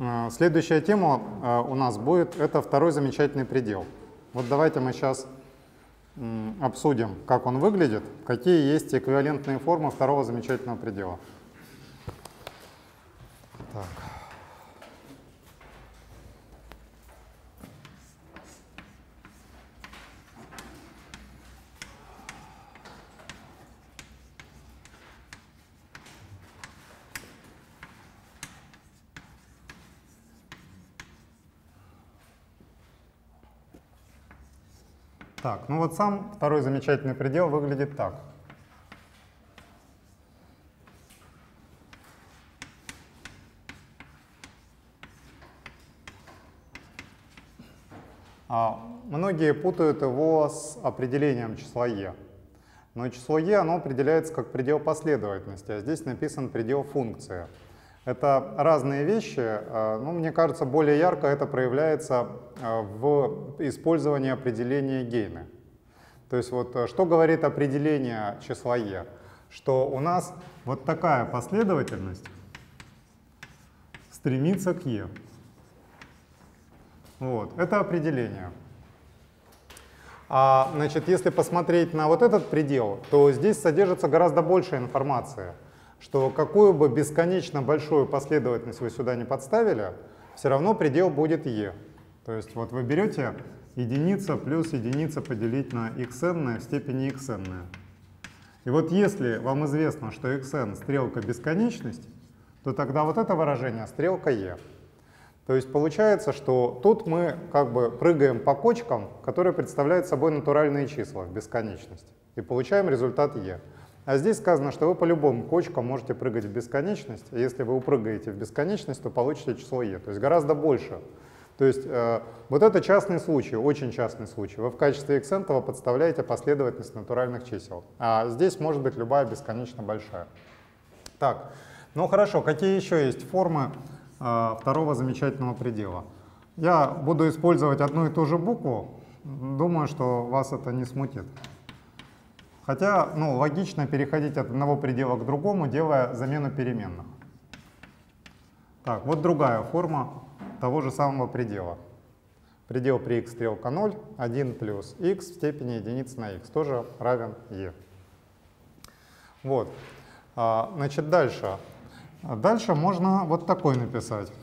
Следующая тема у нас будет, это второй замечательный предел. Вот давайте мы сейчас обсудим, как он выглядит, какие есть эквивалентные формы второго замечательного предела. Так. Так, ну вот сам второй замечательный предел выглядит так. Многие путают его с определением числа e. Но число e оно определяется как предел последовательности, а здесь написан предел функции. Это разные вещи, но мне кажется, более ярко это проявляется в использовании определения гейна. То есть вот что говорит определение числа e? Что у нас вот такая последовательность стремится к e. Вот, это определение. Значит, если посмотреть на вот этот предел, то здесь содержится гораздо больше информации, что какую бы бесконечно большую последовательность вы сюда не подставили, все равно предел будет e. То есть вот вы берете единица плюс единица поделить на xn в степени xn. И вот если вам известно, что xn стрелка бесконечность, то тогда вот это выражение стрелка e. То есть получается, что тут мы как бы прыгаем по кочкам, которые представляют собой натуральные числа в бесконечности, и получаем результат e. А здесь сказано, что вы по любым кочкам можете прыгать в бесконечность, и если вы упрыгаете в бесконечность, то получите число e, то есть гораздо больше. То есть вот это частный случай, очень частный случай. Вы в качестве xn подставляете последовательность натуральных чисел, а здесь может быть любая бесконечно большая. Так, ну хорошо, какие еще есть формы второго замечательного предела? Я буду использовать одну и ту же букву, думаю, что вас это не смутит. Хотя, ну, логично переходить от одного предела к другому, делая замену переменных. Так, вот другая форма того же самого предела. Предел при x стрелка 0, 1 плюс x в степени единицы на x, тоже равен e. Вот. Значит, дальше. Дальше можно вот такой написать.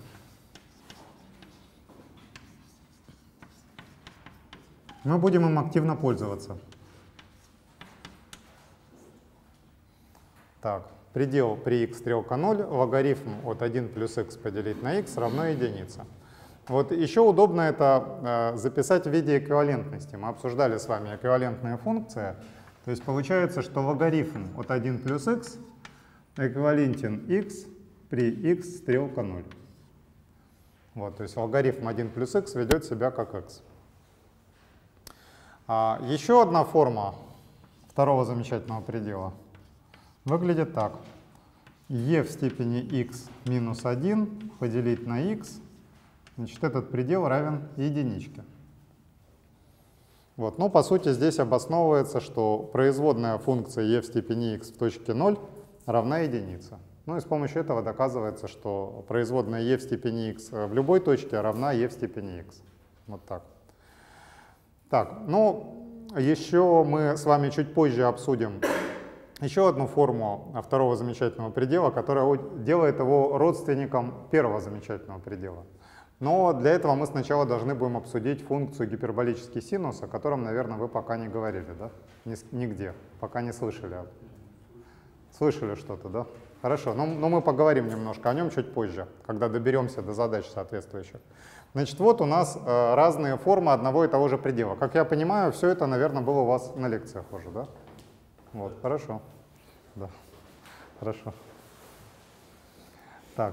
Мы будем им активно пользоваться. Так, предел при x стрелка 0, логарифм от 1 плюс x поделить на x равно единице. Вот еще удобно это записать в виде эквивалентности. Мы обсуждали с вами эквивалентные функции. То есть получается, что логарифм от 1 плюс x эквивалентен x при x стрелка 0. Вот, то есть логарифм 1 плюс x ведет себя как x. Еще одна форма второго замечательного предела выглядит так. e в степени x минус 1 поделить на x, значит, этот предел равен единичке. Вот, ну, по сути, здесь обосновывается, что производная функция e в степени x в точке 0 равна единице. Ну и с помощью этого доказывается, что производная e в степени x в любой точке равна e в степени x. Вот так. Так, ну, еще мы с вами чуть позже обсудим еще одну форму второго замечательного предела, которая делает его родственником первого замечательного предела. Но для этого мы сначала должны будем обсудить функцию гиперболический синус, о котором, наверное, вы пока не говорили, да? Нигде, пока не слышали. Слышали что-то, да? Хорошо, но мы поговорим немножко о нем чуть позже, когда доберемся до задач соответствующих. Значит, вот у нас разные формы одного и того же предела. Как я понимаю, все это, наверное, было у вас на лекциях уже, да? Вот, хорошо. Да, хорошо. Так.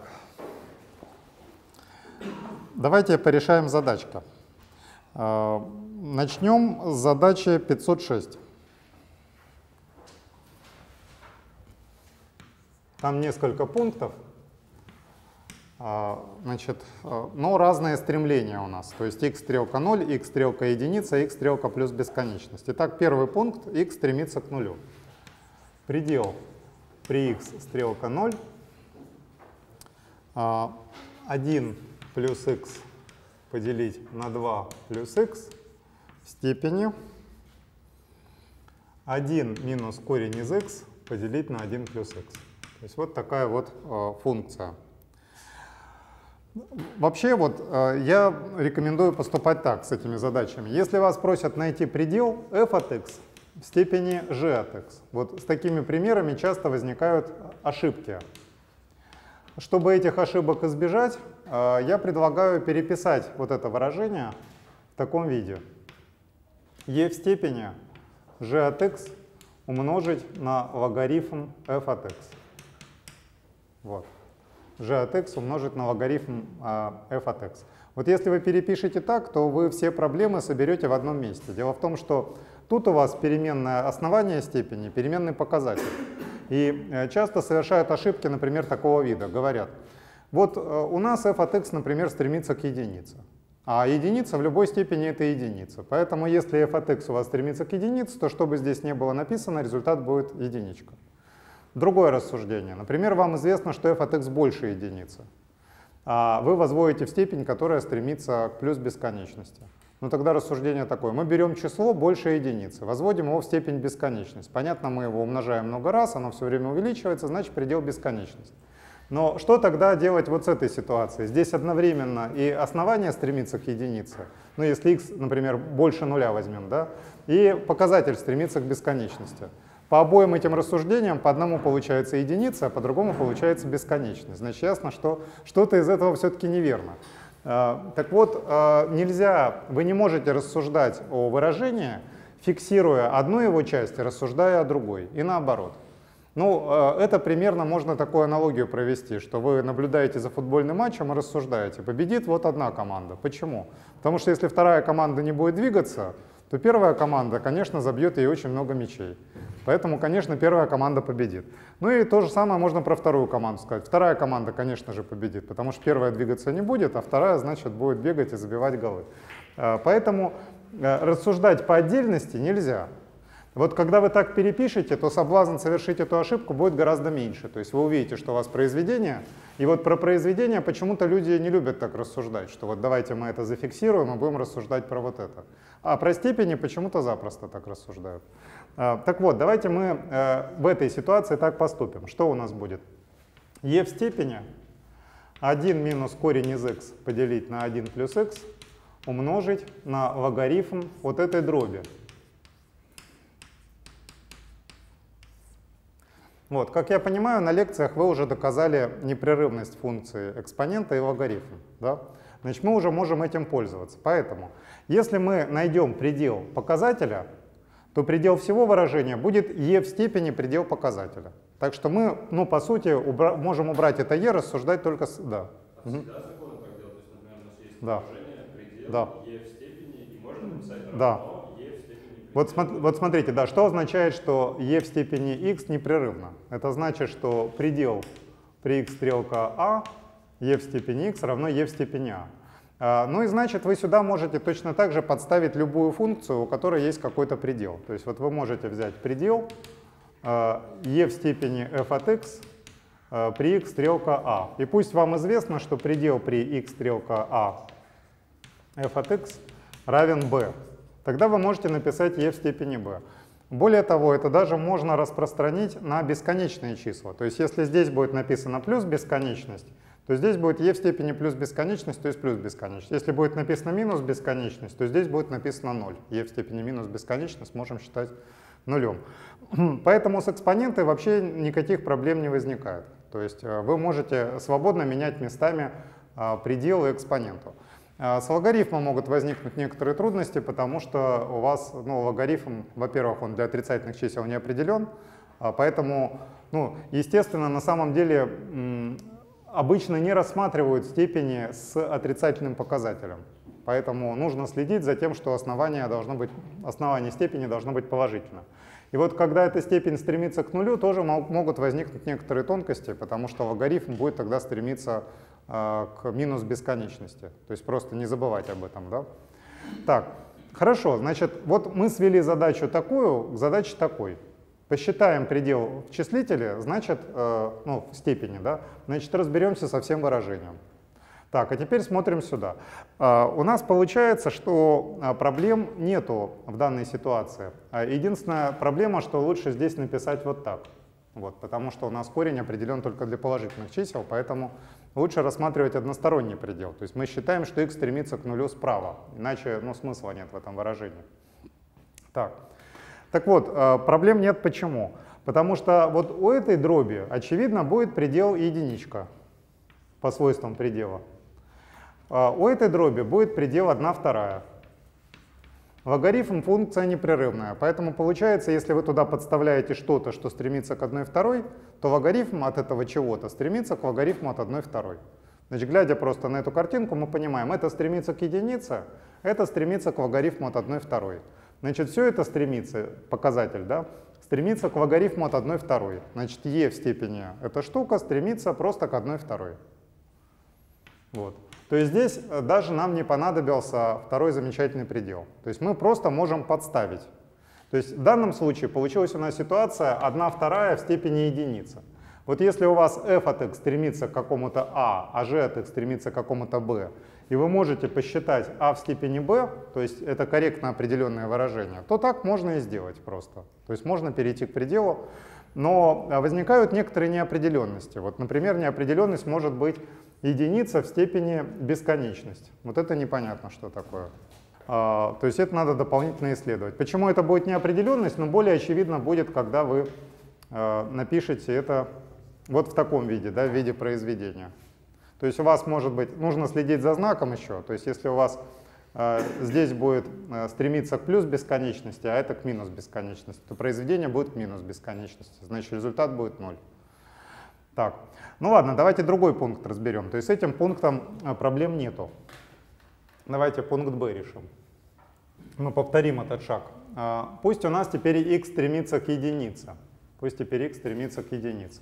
Давайте порешаем задачку. Начнем с задачи 506. Там несколько пунктов, значит, но разные стремления у нас. То есть x стрелка 0, x стрелка единица, x стрелка плюс бесконечность. Итак, первый пункт, x стремится к нулю. Предел при x стрелка 0, 1 плюс x поделить на 2 плюс x в степени 1 минус корень из x поделить на 1 плюс x. То есть вот такая вот функция. Вообще вот я рекомендую поступать так с этими задачами. Если вас просят найти предел f от x в степени g от x, вот с такими примерами часто возникают ошибки. Чтобы этих ошибок избежать, я предлагаю переписать вот это выражение в таком виде. e в степени g от x умножить на логарифм f от x. Вот. g от x умножить на логарифм f от x. Вот если вы перепишете так, то вы все проблемы соберете в одном месте. Дело в том, что тут у вас переменное основание степени, переменный показатель. И часто совершают ошибки, например, такого вида. Говорят, вот у нас f от x, например, стремится к единице. А единица в любой степени — это единица. Поэтому если f от x у вас стремится к единице, то что бы здесь ни было написано, результат будет единичка. Другое рассуждение. Например, вам известно, что f от x больше единицы. А вы возводите в степень, которая стремится к плюс бесконечности. Ну тогда рассуждение такое. Мы берем число больше единицы, возводим его в степень бесконечности. Понятно, мы его умножаем много раз, оно все время увеличивается, значит предел бесконечности. Но что тогда делать вот с этой ситуацией? Здесь одновременно и основание стремится к единице, ну если x, например, больше нуля возьмем, да, и показатель стремится к бесконечности. По обоим этим рассуждениям по одному получается единица, а по другому получается бесконечность. Значит, ясно, что что-то из этого все-таки неверно. Так вот, вы не можете рассуждать о выражении, фиксируя одну его часть и рассуждая о другой, и наоборот. Ну, это примерно можно такую аналогию провести, что вы наблюдаете за футбольным матчем и рассуждаете. Победит вот одна команда. Почему? Потому что если вторая команда не будет двигаться, то первая команда, конечно, забьет ей очень много мячей. Поэтому, конечно, первая команда победит. Ну и то же самое можно про вторую команду сказать. Вторая команда, конечно же, победит, потому что первая двигаться не будет, а вторая, значит, будет бегать и забивать голы. Поэтому рассуждать по отдельности нельзя. Вот когда вы так перепишете, то соблазн совершить эту ошибку будет гораздо меньше. То есть вы увидите, что у вас произведение, и вот про произведение почему-то люди не любят так рассуждать, что вот давайте мы это зафиксируем и будем рассуждать про вот это. А про степени почему-то запросто так рассуждают. Так вот, давайте мы в этой ситуации так поступим. Что у нас будет? e в степени 1 минус корень из x поделить на 1 плюс x умножить на логарифм вот этой дроби. Вот, как я понимаю, на лекциях вы уже доказали непрерывность функции экспонента и логарифма. Да? Значит, мы уже можем этим пользоваться. Поэтому, если мы найдем предел показателя, то предел всего выражения будет e в степени предел показателя. Так что мы, ну, по сути, можем убрать это e, рассуждать только с... Да. Всегда законно так делать? То есть, например, у нас есть да. выражение, предел да. e в степени, и можно написать равно да. e в степени предела. Вот смотрите, да, что означает, что e в степени x непрерывно? Это значит, что предел при x стрелка a, e в степени x равно e в степени a. Ну и значит, вы сюда можете точно так же подставить любую функцию, у которой есть какой-то предел. То есть вот вы можете взять предел e в степени f от x при x стрелка a. И пусть вам известно, что предел при x стрелка a f от x равен b. Тогда вы можете написать e в степени b. Более того, это даже можно распространить на бесконечные числа. То есть если здесь будет написано плюс бесконечность, то здесь будет e в степени плюс бесконечность, то есть плюс бесконечность. Если будет написано минус бесконечность, то здесь будет написано 0. e в степени минус бесконечность можем считать нулем. Поэтому с экспонентой вообще никаких проблем не возникает. То есть вы можете свободно менять местами предел и экспоненту. С логарифмом могут возникнуть некоторые трудности, потому что у вас логарифм, во-первых, он для отрицательных чисел не определен, поэтому, естественно, на самом деле обычно не рассматривают степени с отрицательным показателем. Поэтому нужно следить за тем, что основание степени должно быть положительно. И вот когда эта степень стремится к нулю, тоже могут возникнуть некоторые тонкости, потому что логарифм будет тогда стремиться к минус бесконечности. То есть просто не забывать об этом. Да? Так, хорошо, значит, вот мы свели задачу такую к задаче такой. Посчитаем предел в числителе, значит, в степени, да? Значит, разберемся со всем выражением. Так, а теперь смотрим сюда. У нас получается, что проблем нету в данной ситуации. Единственная проблема, что лучше здесь написать вот так. Вот, потому что у нас корень определен только для положительных чисел, поэтому лучше рассматривать односторонний предел. То есть мы считаем, что x стремится к нулю справа, иначе смысла нет в этом выражении. Так вот, проблем нет почему? Потому что вот у этой дроби, очевидно, будет предел единичка по свойствам предела. У этой дроби будет предел 1/2. Логарифм функция непрерывная, поэтому получается, если вы туда подставляете что-то, что стремится к 1/2, то логарифм от этого чего-то стремится к логарифму от 1/2. Значит, глядя просто на эту картинку, мы понимаем, это стремится к единице, это стремится к логарифму от 1/2. Значит, все это стремится, показатель, да, стремится к логарифму от 1/2. Значит, e в степени эта штука стремится просто к 1/2. Вот. То есть здесь даже нам не понадобился второй замечательный предел. То есть мы просто можем подставить. То есть в данном случае получилась у нас ситуация 1/2 в степени единицы. Вот если у вас f от x стремится к какому-то а g от x стремится к какому-то b, и вы можете посчитать а в степени b, то есть это корректно определенное выражение, то так можно и сделать просто. То есть можно перейти к пределу, но возникают некоторые неопределенности. Вот, например, неопределенность может быть единица в степени бесконечность. Вот это непонятно, что такое. То есть это надо дополнительно исследовать. Почему это будет неопределенность? Но более очевидно будет, когда вы напишете это вот в таком виде, да, в виде произведения. То есть у вас может быть, нужно следить за знаком еще. То есть если у вас здесь будет стремиться к плюс бесконечности, а это к минус бесконечности, то произведение будет к минус бесконечности. Значит, результат будет 0. Так, ну ладно, давайте другой пункт разберем. То есть с этим пунктом проблем нету. Давайте пункт b решим. Мы повторим этот шаг. Пусть у нас теперь x стремится к единице. Пусть теперь x стремится к единице.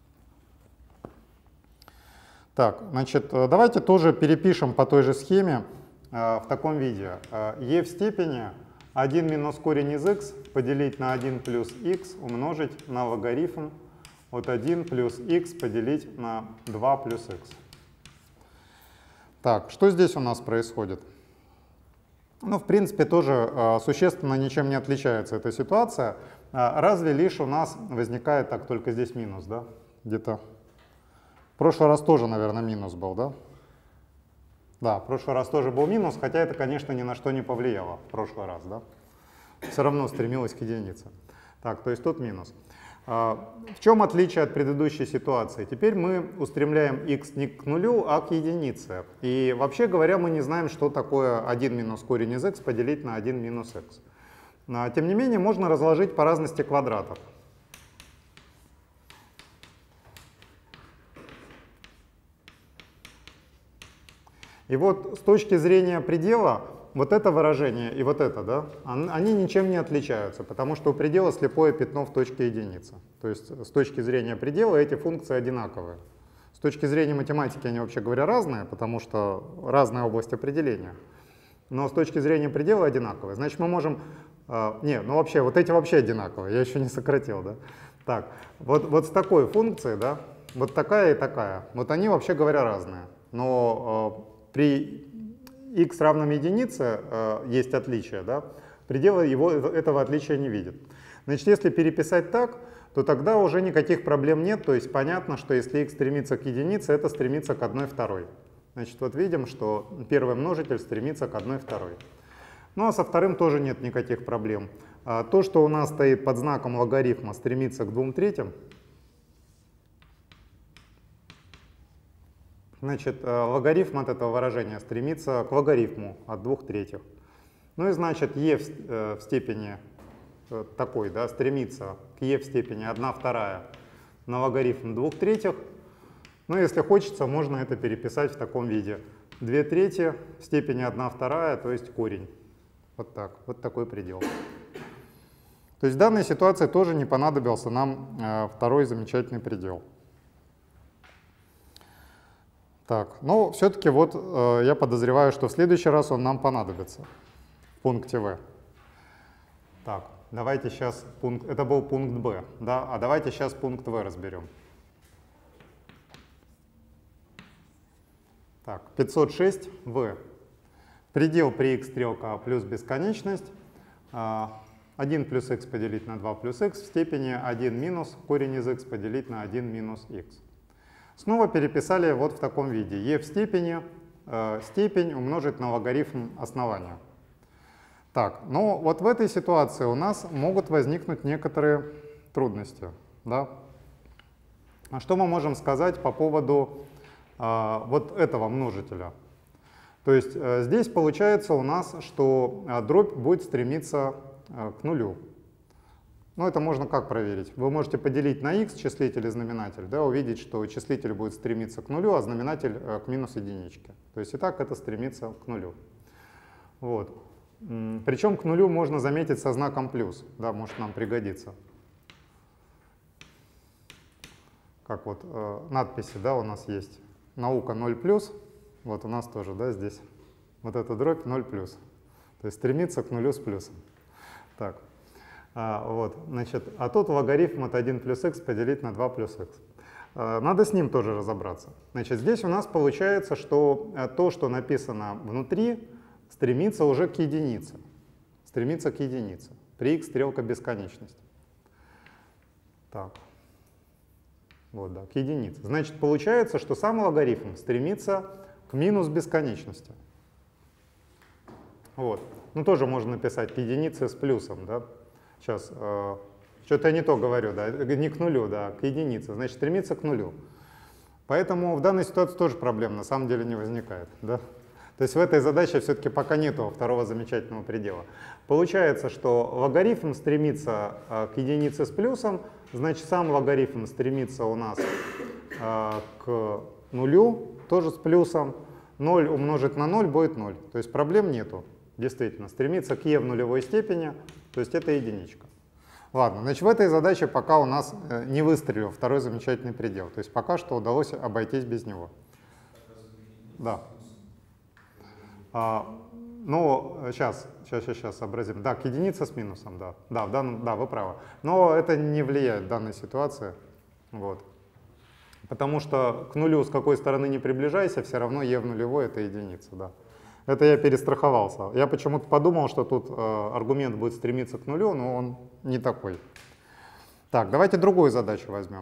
Так, значит, давайте тоже перепишем по той же схеме в таком виде. e в степени 1 минус корень из x поделить на 1 плюс x умножить на логарифм от 1 плюс x поделить на 2 плюс x. Так, что здесь у нас происходит? Ну, в принципе, тоже существенно ничем не отличается эта ситуация. Разве лишь у нас возникает, так, только здесь минус, да? Где-то. В прошлый раз тоже, наверное, минус был, да? Да, в прошлый раз тоже был минус, хотя это, конечно, ни на что не повлияло в прошлый раз, да? Все равно стремилось к единице. Так, то есть тут минус. В чем отличие от предыдущей ситуации? Теперь мы устремляем x не к нулю, а к единице. И вообще говоря, мы не знаем, что такое 1 минус корень из x поделить на 1 минус x. Тем не менее, можно разложить по разности квадратов. И вот с точки зрения предела, вот это выражение и вот это, да, они ничем не отличаются, потому что у предела слепое пятно в точке единицы. То есть с точки зрения предела эти функции одинаковые. С точки зрения математики они, вообще говоря, разные, потому что разная область определения. Но с точки зрения предела одинаковые. Значит, мы можем... вообще, вот эти вообще одинаковые, я еще не сократил, да. Так, вот с такой функцией, да, вот такая и такая, вот они, вообще говоря, разные. Но при x равном единице есть отличие, да, предел этого отличия не видит. Значит, если переписать так, то тогда уже никаких проблем нет, то есть понятно, что если x стремится к единице, это стремится к 1/2. Значит, вот видим, что первый множитель стремится к 1/2. Ну а со вторым тоже нет никаких проблем. То, что у нас стоит под знаком логарифма, стремится к 2/3. Значит, логарифм от этого выражения стремится к логарифму от 2/3. Ну и значит, e в степени такой, да, стремится к e в степени 1/2 на логарифм 2/3. Ну, если хочется, можно это переписать в таком виде. 2/3 в степени 1/2, то есть корень. Вот так, вот такой предел. То есть в данной ситуации тоже не понадобился нам второй замечательный предел. Так, но все-таки вот я подозреваю, что в следующий раз он нам понадобится в пункте В. Так, давайте сейчас пункт, это был пункт Б, да, а давайте сейчас пункт В разберем. Так, 506v. Предел при x стрелка плюс бесконечность. 1 плюс x поделить на 2 плюс x в степени 1 минус корень из x поделить на 1 минус x. Снова переписали вот в таком виде. e в степени, степень умножить на логарифм основания. Так, но вот в этой ситуации у нас могут возникнуть некоторые трудности. Да? А что мы можем сказать по поводу вот этого множителя? То есть здесь получается у нас, что дробь будет стремиться к нулю. Ну, это можно как проверить? Вы можете поделить на x числитель и знаменатель, да, увидеть, что числитель будет стремиться к нулю, а знаменатель к минус единичке. То есть и так это стремится к нулю. Вот. Причем к нулю можно заметить со знаком плюс, да, может нам пригодится. Как вот надписи, да, у нас есть. Наука 0+, вот у нас тоже, да, здесь вот эта дробь 0+. То есть стремится к нулю с плюсом. Так, вот, значит, а тут логарифм от 1 плюс x поделить на 2 плюс x. Надо с ним тоже разобраться. Значит, здесь у нас получается, что то, что написано внутри, стремится уже к единице. Стремится к единице. При x стрелка бесконечности. Так. Вот, да, к единице. Значит, получается, что сам логарифм стремится к минус бесконечности. Вот. Ну, тоже можно написать к единице с плюсом, да. Сейчас, что-то я не то говорю, да, не к нулю, да, к единице. Значит, стремится к нулю. Поэтому в данной ситуации тоже проблем на самом деле не возникает, да. То есть в этой задаче все-таки пока нету второго замечательного предела. Получается, что логарифм стремится к единице с плюсом, значит, сам логарифм стремится у нас к нулю, тоже с плюсом. 0 умножить на 0 будет 0. То есть проблем нету, действительно. Стремится к e в нулевой степени, то есть это единичка. Ладно, значит, в этой задаче пока у нас не выстрелил второй замечательный предел. То есть пока что удалось обойтись без него. Да. Ну, сейчас сообразим. Да, к единице с минусом, да. Да, вы правы. Но это не влияет в данной ситуации. Вот. Потому что к нулю с какой стороны не приближайся, все равно e в нулевой — это единица, да. Это я перестраховался. Я почему-то подумал, что тут аргумент будет стремиться к нулю, но он не такой. Так, давайте другую задачу возьмем.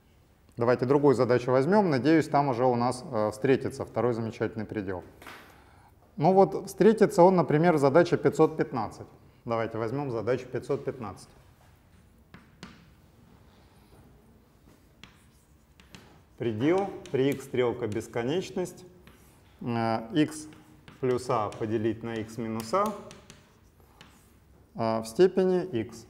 Надеюсь, там уже у нас встретится второй замечательный предел. Ну вот встретится он, например, в задаче 515. Давайте возьмем задачу 515. Предел при x стрелка бесконечность, x плюс a поделить на x минус a в степени x.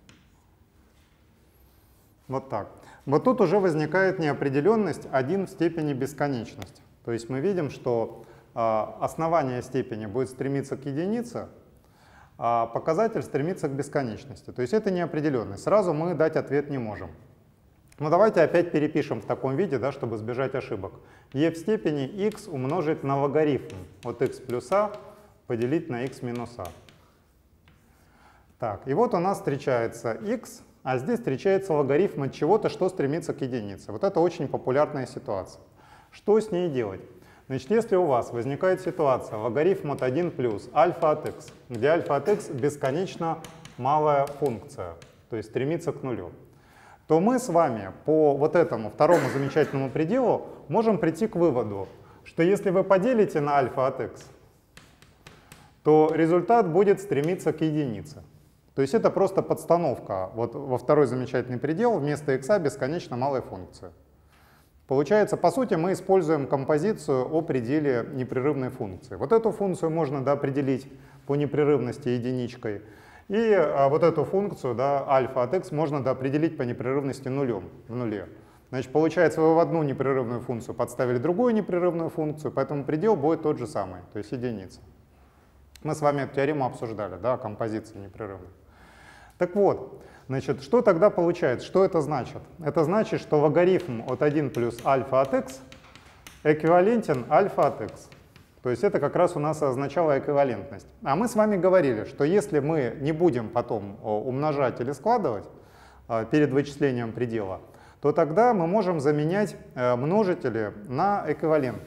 Вот так. Вот тут уже возникает неопределенность 1 в степени бесконечности. То есть мы видим, что основание степени будет стремиться к единице, а показатель стремится к бесконечности. То есть это неопределенность. Сразу мы дать ответ не можем. Но давайте опять перепишем в таком виде, да, чтобы избежать ошибок. e в степени x умножить на логарифм от x плюс a поделить на x минус a. Так, и вот у нас встречается x, а здесь встречается логарифм от чего-то, что стремится к единице. Вот это очень популярная ситуация. Что с ней делать? Значит, если у вас возникает ситуация логарифм от 1 плюс альфа от x, где альфа от x бесконечно малая функция, то есть стремится к нулю, то мы с вами по вот этому второму замечательному пределу можем прийти к выводу, что если вы поделите на альфа от x, то результат будет стремиться к единице. То есть это просто подстановка вот во второй замечательный предел вместо x бесконечно малой функции. Получается, по сути, мы используем композицию о пределе непрерывной функции. Вот эту функцию можно определить по непрерывности единичкой. И вот эту функцию, да, альфа от x, можно определить по непрерывности нулем, в нуле. Значит, получается, вы в одну непрерывную функцию подставили другую непрерывную функцию, поэтому предел будет тот же самый, то есть единица. Мы с вами эту теорему обсуждали, да, композиции непрерывной. Так вот, значит, что тогда получается? Что это значит? Это значит, что логарифм от 1 плюс альфа от x эквивалентен альфа от x. То есть это как раз у нас означало эквивалентность. А мы с вами говорили, что если мы не будем потом умножать или складывать перед вычислением предела, то тогда мы можем заменять множители на эквивалентные.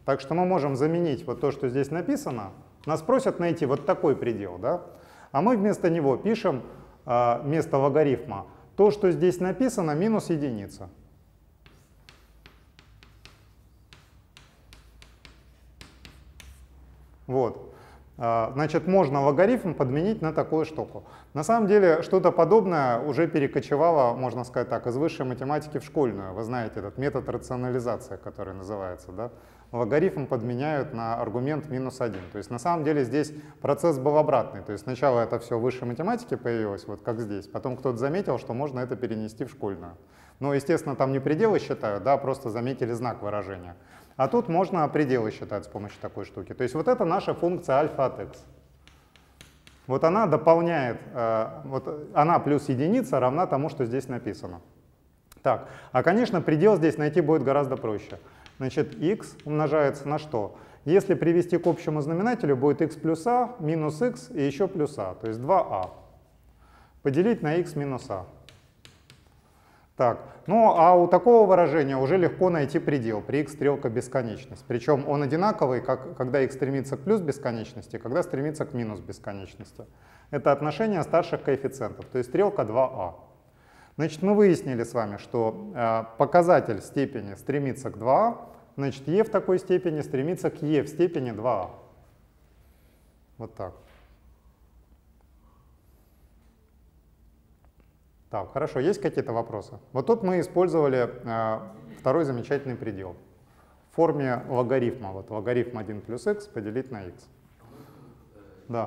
Так что мы можем заменить вот то, что здесь написано. Нас просят найти вот такой предел, да? А мы вместо него пишем, вместо логарифма, то, что здесь написано, минус единица. Вот. Значит, можно логарифм подменить на такую штуку. На самом деле, что-то подобное уже перекочевало, можно сказать так, из высшей математики в школьную. Вы знаете этот метод рационализации, который называется, да? Логарифм подменяют на аргумент -1. То есть на самом деле здесь процесс был обратный. То есть сначала это все в высшей математике появилось, вот как здесь. Потом кто-то заметил, что можно это перенести в школьную. Но, естественно, там не пределы считают, да, просто заметили знак выражения. А тут можно пределы считать с помощью такой штуки. То есть вот это наша функция альфа от x. Вот она дополняет, вот она плюс единица равна тому, что здесь написано. Так, а конечно предел здесь найти будет гораздо проще. Значит, x умножается на что? Если привести к общему знаменателю, будет x плюс a минус x и еще плюс a, то есть 2a. Поделить на x минус a. Так, ну а у такого выражения уже легко найти предел при x стрелка бесконечность. Причем он одинаковый, как, когда x стремится к плюс бесконечности, когда стремится к минус бесконечности. Это отношение старших коэффициентов, то есть стрелка 2a. Значит, мы выяснили с вами, что показатель степени стремится к 2а, значит, e в такой степени стремится к e в степени 2а. Вот так. Так, хорошо, есть какие-то вопросы? Вот тут мы использовали второй замечательный предел в форме логарифма. Вот логарифм 1 плюс x поделить на x. Да.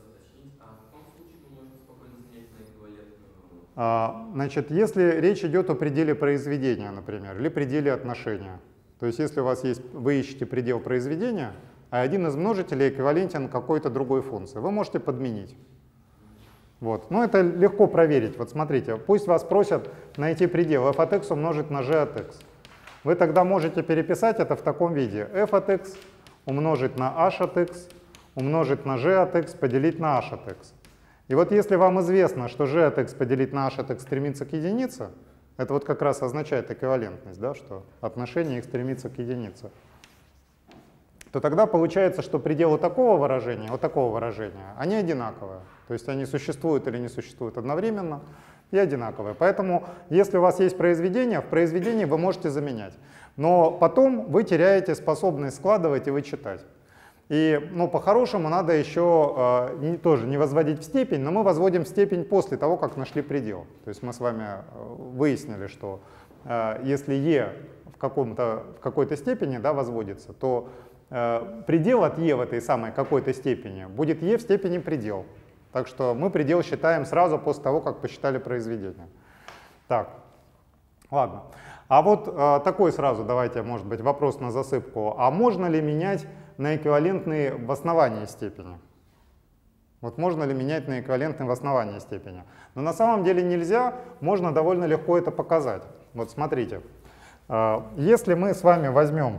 Значит, если речь идет о пределе произведения, например, или пределе отношения, то есть если у вас есть, вы ищете предел произведения, а один из множителей эквивалентен какой-то другой функции, вы можете подменить. Вот. Но это легко проверить. Вот смотрите, пусть вас просят найти предел f от x умножить на g от x. Вы тогда можете переписать это в таком виде. f от x умножить на h от x умножить на g от x поделить на h от x. И вот если вам известно, что g от x поделить на h от x стремится к единице, это вот как раз означает эквивалентность, да, что отношение их стремится к единице, то тогда получается, что пределы такого выражения, вот такого выражения, они одинаковые. То есть они существуют или не существуют одновременно и одинаковые. Поэтому, если у вас есть произведение, в произведении вы можете заменять. Но потом вы теряете способность складывать и вычитать. И ну, по-хорошему надо еще тоже не возводить в степень, но мы возводим в степень после того, как нашли предел. То есть мы с вами выяснили, что если e в какой-то степени, да, возводится, то предел от e в этой самой какой-то степени будет e в степени предел. Так что мы предел считаем сразу после того, как посчитали произведение. Так, ладно. А вот такой сразу, давайте, может быть, вопрос на засыпку. А можно ли менять на эквивалентные в основании степени? Вот можно ли менять на эквивалентные в основании степени? Но на самом деле нельзя, можно довольно легко это показать. Вот смотрите, если мы с вами возьмем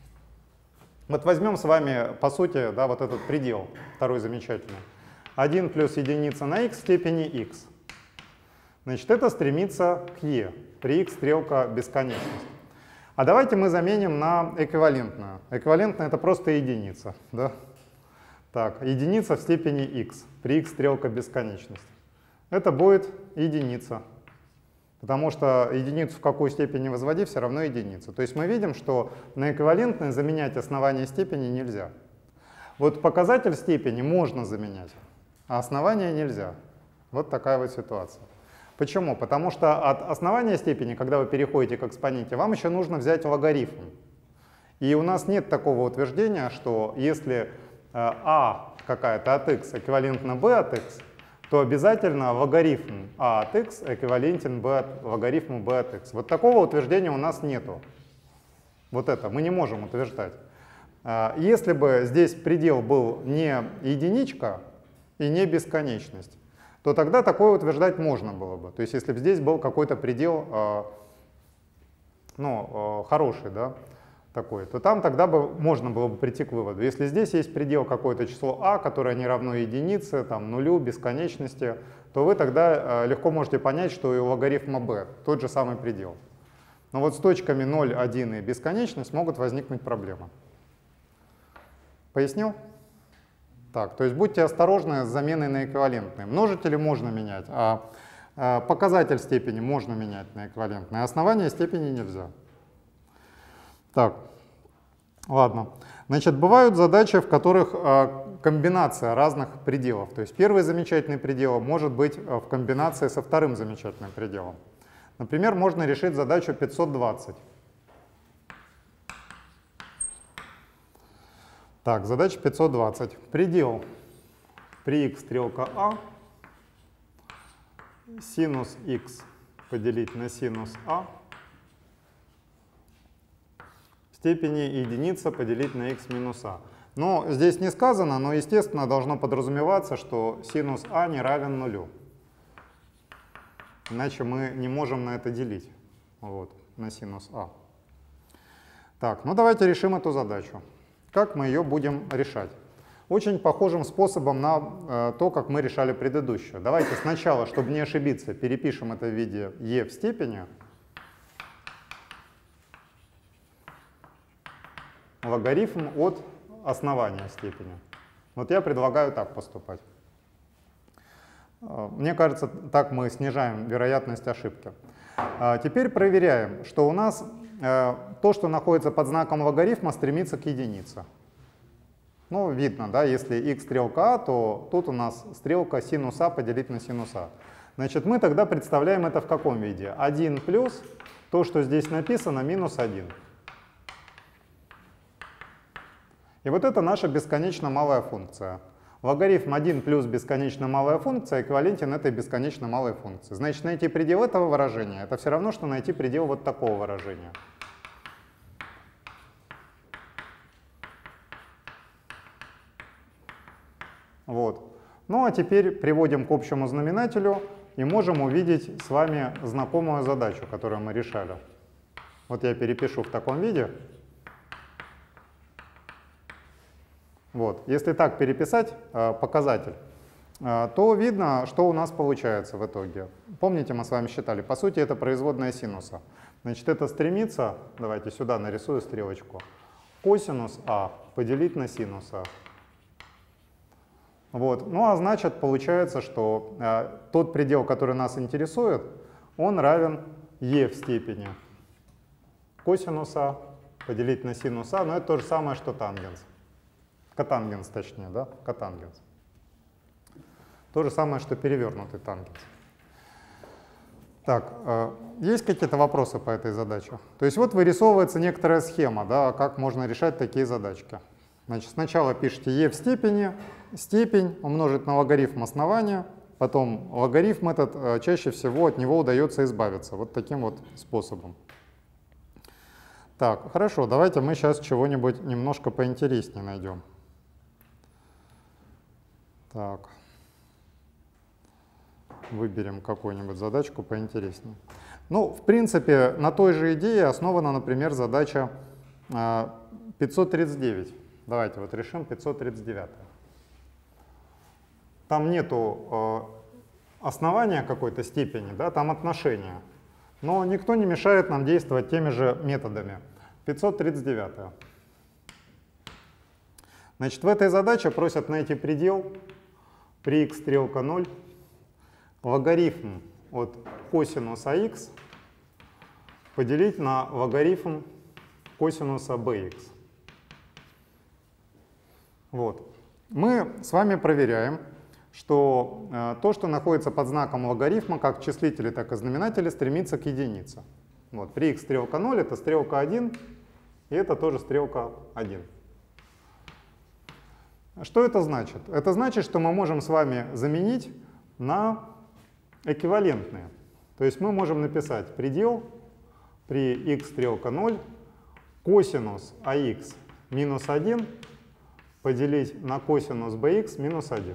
с вами, по сути, да, вот этот предел, второй замечательный, 1 плюс единица на x в степени x. Значит, это стремится к e, при x стрелка бесконечность. А давайте мы заменим на эквивалентную. Эквивалентная — это просто единица. Да? Так, единица в степени x, при x стрелка бесконечность. Это будет единица. Потому что единицу в какую степень не возводи, все равно единица. То есть мы видим, что на эквивалентной заменять основание степени нельзя. Вот показатель степени можно заменять, а основание нельзя. Вот такая вот ситуация. Почему? Потому что от основания степени, когда вы переходите к экспоненте, вам еще нужно взять логарифм. И у нас нет такого утверждения, что если a какая-то от x эквивалентна b от x, то обязательно логарифм a от x эквивалентен логарифму b от x. Вот такого утверждения у нас нету. Вот это мы не можем утверждать. Если бы здесь предел был не единичка и не бесконечность, то тогда такое утверждать можно было бы. То есть если бы здесь был какой-то предел хороший, да, такой, то там тогда бы можно было бы прийти к выводу. Если здесь есть предел какое-то число а, которое не равно единице, там, нулю, бесконечности, то вы тогда легко можете понять, что и у логарифма b тот же самый предел. Но вот с точками 0, 1 и бесконечность могут возникнуть проблемы. Пояснил? Так, то есть будьте осторожны с заменой на эквивалентные. Множители можно менять, а показатель степени можно менять на эквивалентные, а основание степени нельзя. Так, ладно. Значит, бывают задачи, в которых комбинация разных пределов. То есть первый замечательный предел может быть в комбинации со вторым замечательным пределом. Например, можно решить задачу 520. Так, задача 520. Предел при x стрелка а, синус x поделить на синус а, в степени единица поделить на x минус а. Но здесь не сказано, но естественно должно подразумеваться, что синус а не равен нулю. Иначе мы не можем на это делить, вот, на синус а. Так, ну давайте решим эту задачу. Как мы ее будем решать? Очень похожим способом на то, как мы решали предыдущую. Давайте сначала, чтобы не ошибиться, перепишем это в виде e в степени. Логарифм от основания степени. Вот я предлагаю так поступать. Мне кажется, так мы снижаем вероятность ошибки. Теперь проверяем, что у нас то, что находится под знаком логарифма, стремится к единице. Ну, видно, да, если x стрелка а, то тут у нас стрелка синус а поделить на синус а. Значит, мы тогда представляем это в каком виде? 1 плюс то, что здесь написано, минус 1. И вот это наша бесконечно малая функция. Логарифм 1 плюс бесконечно малая функция эквивалентен этой бесконечно малой функции. Значит, найти предел этого выражения — это все равно, что найти предел вот такого выражения. Вот. Ну а теперь приводим к общему знаменателю и можем увидеть с вами знакомую задачу, которую мы решали. Вот я перепишу в таком виде. Вот. Если так переписать показатель, то видно, что у нас получается в итоге. Помните, мы с вами считали, по сути это производная синуса. Значит, это стремится, давайте сюда нарисую стрелочку, косинус а поделить на синус а. Вот. Ну а значит, получается, что тот предел, который нас интересует, он равен e в степени косинус а поделить на синус а, но это то же самое, что тангенс. Котангенс точнее, да? Котангенс. То же самое, что перевернутый тангенс. Так, есть какие-то вопросы по этой задаче? То есть вот вырисовывается некоторая схема, да, как можно решать такие задачки. Значит, сначала пишите e в степени, степень умножить на логарифм основания, потом логарифм этот, чаще всего от него удается избавиться вот таким вот способом. Так, хорошо, давайте мы сейчас чего-нибудь немножко поинтереснее найдем. Так, выберем какую-нибудь задачку поинтереснее. Ну, в принципе, на той же идее основана, например, задача 539. Давайте вот решим 539. Там нету основания какой-то степени, да, там отношения. Но никто не мешает нам действовать теми же методами. 539. Значит, в этой задаче просят найти предел при x стрелка 0, логарифм от косинуса х поделить на логарифм косинуса bx. Вот. Мы с вами проверяем, что то, что находится под знаком логарифма, как в числителе, так и знаменателе, стремится к единице. Вот. При x стрелка 0 это стрелка 1, и это тоже стрелка 1. Что это значит? Это значит, что мы можем с вами заменить на эквивалентные. То есть мы можем написать предел при x стрелка 0 косинус ах минус 1 поделить на косинус bx минус 1.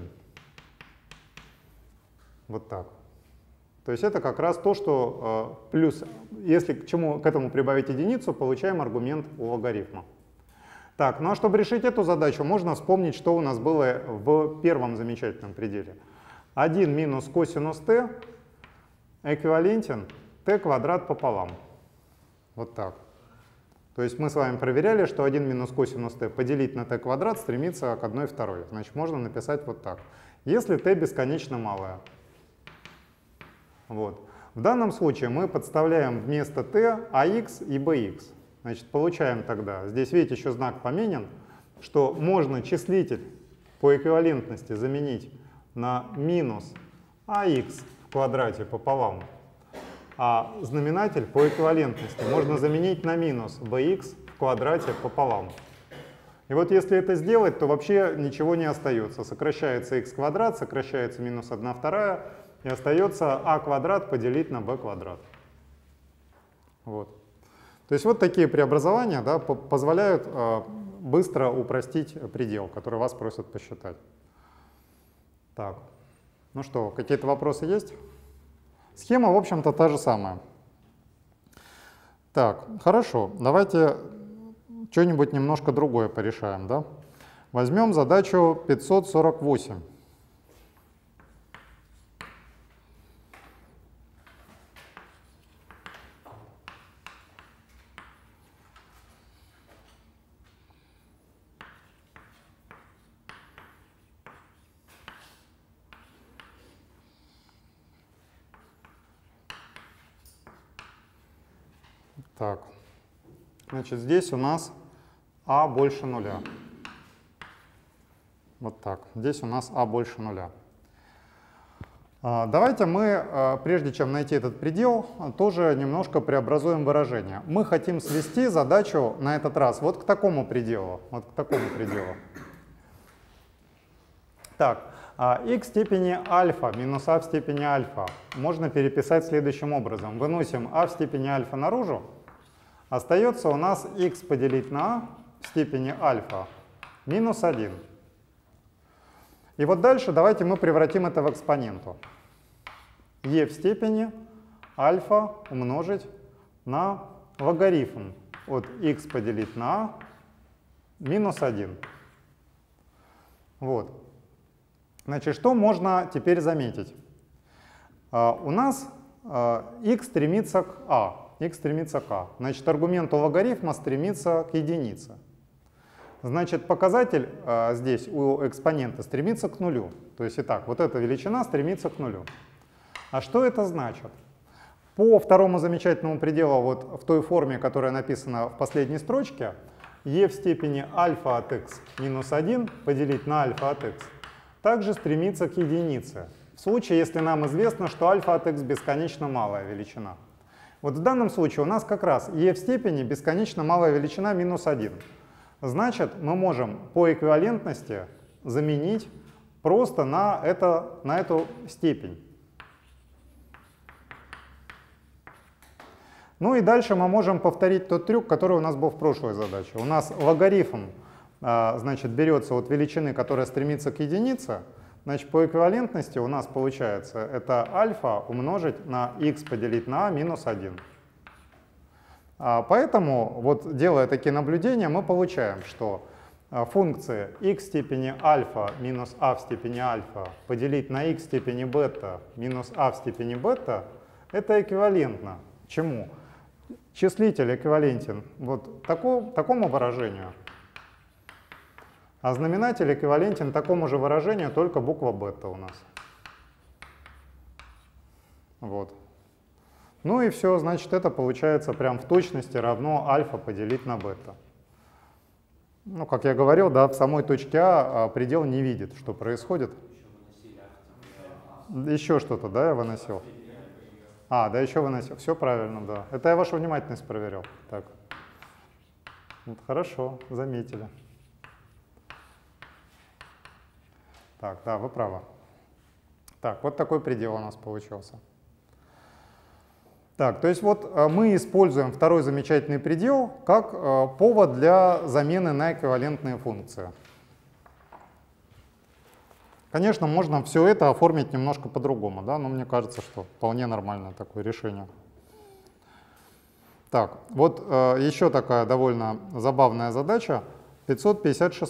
Вот так. То есть это как раз то, что плюс, если к этому прибавить единицу, получаем аргумент у логарифма. Так, ну а чтобы решить эту задачу, можно вспомнить, что у нас было в первом замечательном пределе. 1 минус косинус t эквивалентен t квадрат пополам. Вот так. То есть мы с вами проверяли, что 1 минус косинус t поделить на t квадрат стремится к 1/2. Значит, можно написать вот так. Если t бесконечно малое. Вот. В данном случае мы подставляем вместо t ax и bx. Значит, получаем тогда, здесь видите, еще знак поменен, что можно числитель по эквивалентности заменить на минус ax в квадрате пополам, а знаменатель по эквивалентности можно заменить на минус bx в квадрате пополам. И вот если это сделать, то вообще ничего не остается. Сокращается x квадрат, сокращается минус 1/2, и остается а квадрат поделить на b квадрат. Вот. То есть вот такие преобразования, да, позволяют быстро упростить предел, который вас просят посчитать. Так, ну что, какие-то вопросы есть? Схема, в общем-то, та же самая. Так, хорошо, давайте что-нибудь немножко другое порешаем, да? Возьмем задачу 548. Так, значит, здесь у нас а больше нуля. Вот так. Здесь у нас а больше нуля. Давайте мы, прежде чем найти этот предел, тоже немножко преобразуем выражение. Мы хотим свести задачу на этот раз вот к такому пределу. Вот к такому пределу. Так, x в степени альфа минус а в степени альфа можно переписать следующим образом. Выносим а в степени альфа наружу. Остается у нас x поделить на а в степени альфа минус 1. И вот дальше давайте мы превратим это в экспоненту. e в степени альфа умножить на логарифм от x поделить на а минус 1. Вот. Значит, что можно теперь заметить? У нас x стремится к а. X стремится к а. Значит, аргумент у логарифма стремится к единице. Значит, показатель здесь у экспонента стремится к нулю. То есть, итак, вот эта величина стремится к нулю. А что это значит? По второму замечательному пределу, вот в той форме, которая написана в последней строчке, e в степени альфа от x минус 1 поделить на альфа от x также стремится к единице. В случае, если нам известно, что альфа от x бесконечно малая величина. Вот в данном случае у нас как раз e в степени бесконечно малая величина минус 1. Значит, мы можем по эквивалентности заменить просто на эту степень. Ну и дальше мы можем повторить тот трюк, который у нас был в прошлой задаче. У нас логарифм, значит, берется от величины, которая стремится к единице. Значит, по эквивалентности у нас получается это альфа умножить на x поделить на а минус 1. Поэтому, вот делая такие наблюдения, мы получаем, что функции x в степени альфа минус а в степени альфа поделить на x в степени бета минус а в степени бета это эквивалентно чему? Числитель эквивалентен вот такому выражению, а знаменатель эквивалентен такому же выражению, только буква бета у нас. Вот. Ну и все, значит, это получается прям в точности равно альфа поделить на бета. Ну, как я говорил, да, в самой точке А предел не видит, что происходит. Еще что-то, да, я выносил? Да, еще выносил. Все правильно, да. Это я вашу внимательность проверял. Так. Вот, хорошо, заметили. Так, да, вы правы. Так, вот такой предел у нас получился. Так, то есть вот мы используем второй замечательный предел как повод для замены на эквивалентные функции. Конечно, можно все это оформить немножко по-другому, да, но мне кажется, что вполне нормальное такое решение. Так, вот еще такая довольно забавная задача, 556.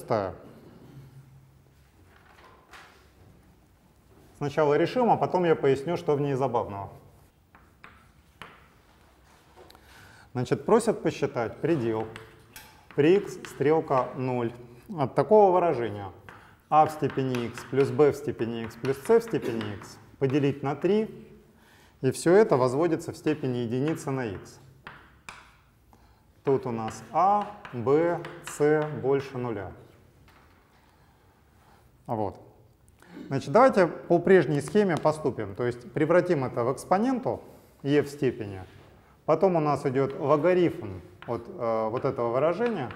Сначала решим, а потом я поясню, что в ней забавного. Значит, просят посчитать предел при x стрелка 0 от такого выражения a в степени x плюс b в степени x плюс c в степени x поделить на 3, и все это возводится в степени единицы на x. Тут у нас a, b, c больше нуля. Вот. Значит, давайте по прежней схеме поступим. То есть превратим это в экспоненту e в степени. Потом у нас идет логарифм от вот этого выражения.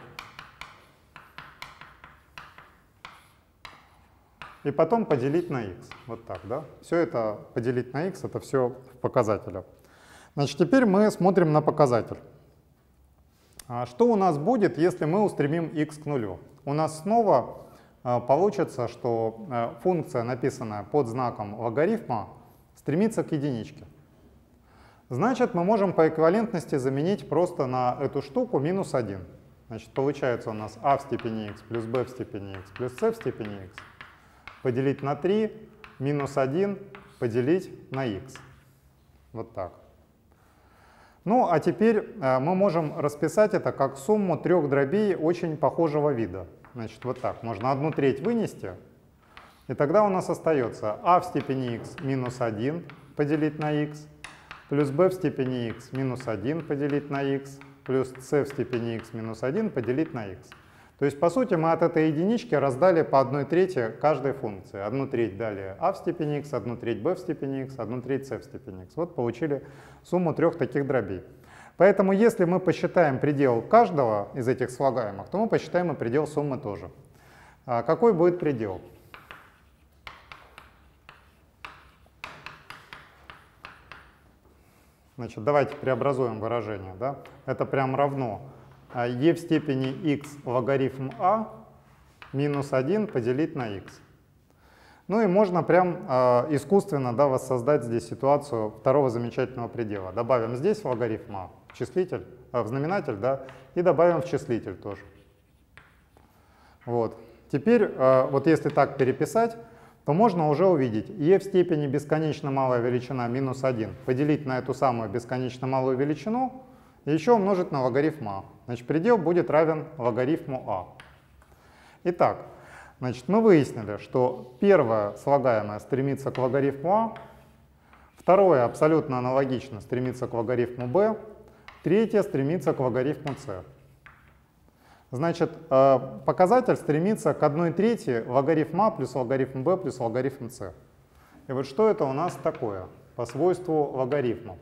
И потом поделить на x. Вот так, да? Все это поделить на x, это все в показателях. Значит, теперь мы смотрим на показатель. Что у нас будет, если мы устремим x к нулю? У нас снова получится, что функция, написанная под знаком логарифма, стремится к единичке. Значит, мы можем по эквивалентности заменить просто на эту штуку минус 1. Значит, получается у нас a в степени x плюс b в степени x плюс c в степени x поделить на 3 минус 1 поделить на x. Вот так. Ну, а теперь мы можем расписать это как сумму трех дробей очень похожего вида. Значит, вот так. Можно 1/3 вынести, и тогда у нас остается a в степени x минус 1 поделить на x, плюс b в степени x минус 1 поделить на x, плюс c в степени x минус 1 поделить на x. То есть, по сути, мы от этой единички раздали по 1/3 каждой функции. 1/3 дали a в степени x, 1/3 b в степени x, 1/3 c в степени x. Вот получили сумму трех таких дробей. Поэтому, если мы посчитаем предел каждого из этих слагаемых, то мы посчитаем и предел суммы тоже. Какой будет предел? Значит, давайте преобразуем выражение. Да? Это прям равно e в степени x логарифм a минус 1 поделить на x. Ну и можно прям искусственно, да, воссоздать здесь ситуацию второго замечательного предела. Добавим здесь логарифм a в числитель, в знаменатель, да, и добавим в числитель тоже. Вот. Теперь, вот если так переписать, то можно уже увидеть e в степени бесконечно малая величина минус 1 поделить на эту самую бесконечно малую величину и еще умножить на логарифм a. Значит, предел будет равен логарифму a. Итак, значит, мы выяснили, что первое слагаемое стремится к логарифму a, второе абсолютно аналогично стремится к логарифму b, третье стремится к логарифму c. Значит, показатель стремится к 1/3 логарифм a плюс логарифм b плюс логарифм c. И вот что это у нас такое по свойству логарифмов?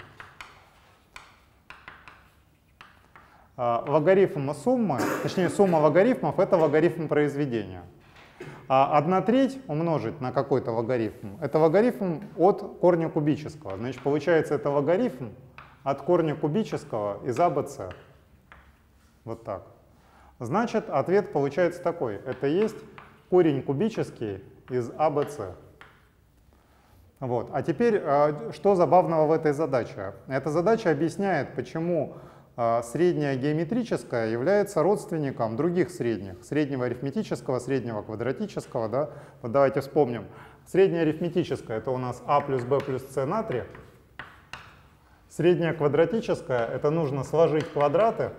Логарифм суммы, точнее сумма логарифмов — это логарифм произведения. А 1/3 умножить на какой-то логарифм — это логарифм от корня кубического. Значит, получается, это логарифм от корня кубического из ABC. Вот так. Значит, ответ получается такой. Это есть корень кубический из ABC. Вот. А теперь, что забавного в этой задаче? Эта задача объясняет, почему среднее геометрическое является родственником других средних. Среднего арифметического, среднего квадратического. Да? Вот давайте вспомним. Среднее арифметическое — это у нас a плюс b плюс c на 3. Среднее квадратическое — это нужно сложить квадраты,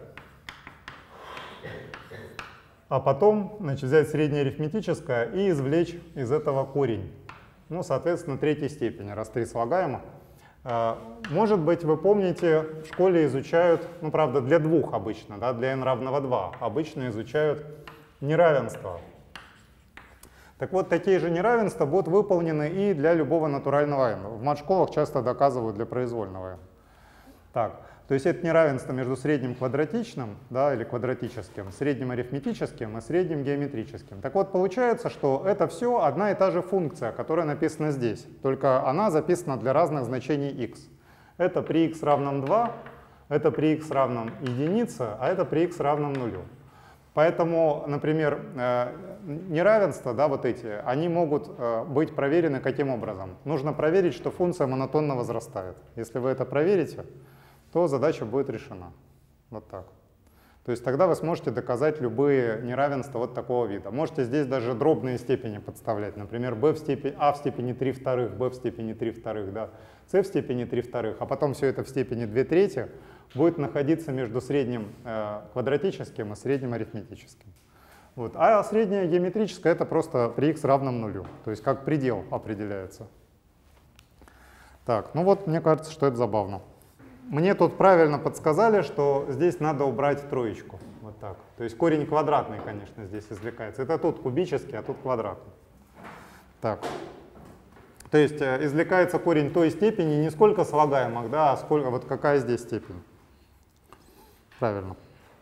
а потом, значит, взять среднее арифметическое и извлечь из этого корень. Ну, соответственно, третьей степени, раз 3 слагаемых. Может быть, вы помните, в школе изучают, ну, правда, для двух обычно, да, для n равного 2, обычно изучают неравенства. Так вот, такие же неравенства будут выполнены и для любого натурального n. В матшколах часто доказывают для произвольного n. Так, то есть это неравенство между средним квадратичным, да, или квадратическим, средним арифметическим и средним геометрическим. Так вот, получается, что это все одна и та же функция, которая написана здесь, только она записана для разных значений x. Это при x равном 2, это при x равном единице, а это при x равном 0. Поэтому, например, неравенства, да, вот эти, они могут быть проверены каким образом? Нужно проверить, что функция монотонно возрастает. Если вы это проверите, то задача будет решена. Вот так. То То есть тогда вы сможете доказать любые неравенства вот такого вида. Можете здесь даже дробные степени подставлять. Например, b в степени, a в степени 3 вторых, b в степени 3 вторых, да, c в степени 3 вторых, а потом все это в степени 2 трети будет находиться между средним квадратическим и средним арифметическим. Вот. А среднее геометрическое — это просто при x равном нулю, то есть как предел определяется. Так, ну вот мне кажется, что это забавно. Мне тут правильно подсказали, что здесь надо убрать троечку. Вот так. То есть корень квадратный, конечно, здесь извлекается. Это тут кубический, а тут квадратный. Так. То есть извлекается корень той степени не сколько слагаемых, да, а сколько, вот какая здесь степень. Правильно.